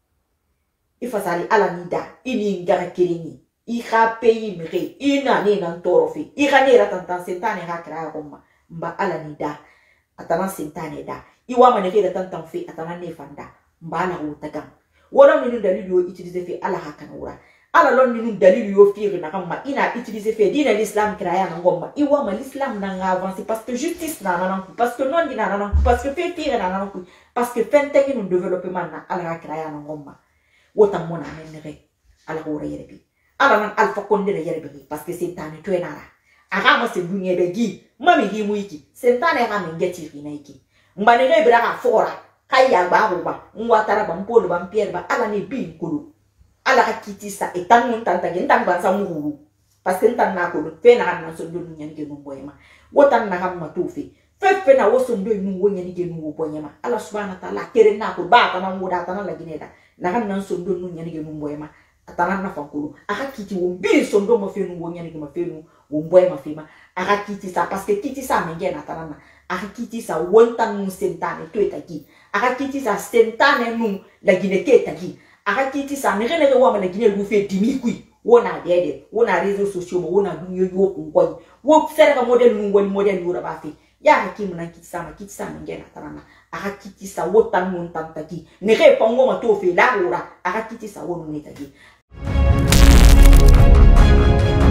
Il faut aller à la nida. Il y a une gare qui il a payé méré. Il n'a né dans torofi. Il a né dans Sentane Hakrayoma. Mba à la nida. Atana Sentane da. Il wa manere de tant fait. Atana ne fanda. Mba la routagam. Wala nous d'aller utiliser fait à la hakanura. À la longue, nous d'aller lui offrir une ramma. Il a utilisé fait dire l'islam créa en gomma. Il wa l'islam n'a avancé parce que justice n'a pas parce que non dit n'a pas parce que fait pire n'a pas parce que fenteng nous développement n'a à la créa en gomma. Wotam mona menere à la hora yerebi. À la alpha konde yerebi parce que c'est tane tu nara. Arama se bunye begi. Mami hi muiki. C'est tane rame ngeti rinaiki. Mbanere bra fora. Kaya ba ba. Mwatara ba mpolo ba mpier ba ala ne bi kulu. Ala kiti sa etan mun tanta gen tan ban sa muru parce que tan na ko fe na na so do nyen ge no boyema wotan na ham ma to fe fe fe na wo so do nu wo nyen ge no boyema ala subhanahu wa ta'ala kere na ko ba ta na ngoda ta na la gineda na han nan so do nu nyen ge no boyema atana na fankulu aka kiti wo bi so do mo fe nu wo nyen ge ma fe nu wo boyema fe ma aka kiti sa parce que kiti sa me ge na ta na aka kiti sa wontan nu sentane to etaki aka kiti sa sentane nu la gineke etaki aka kiti sa ne rene wa mana gine lu fe dimi kui wona dede wona réseaux sociaux mo wona dunyo yo ko ngoy wo serga model nu ngoni model yura ba fe ya hakimu na kiti sa ma kiti sa ngena tarana aka kiti sa wotan mun tantaki ne re pango ma to fe la ora aka kiti sa wonu ne tagi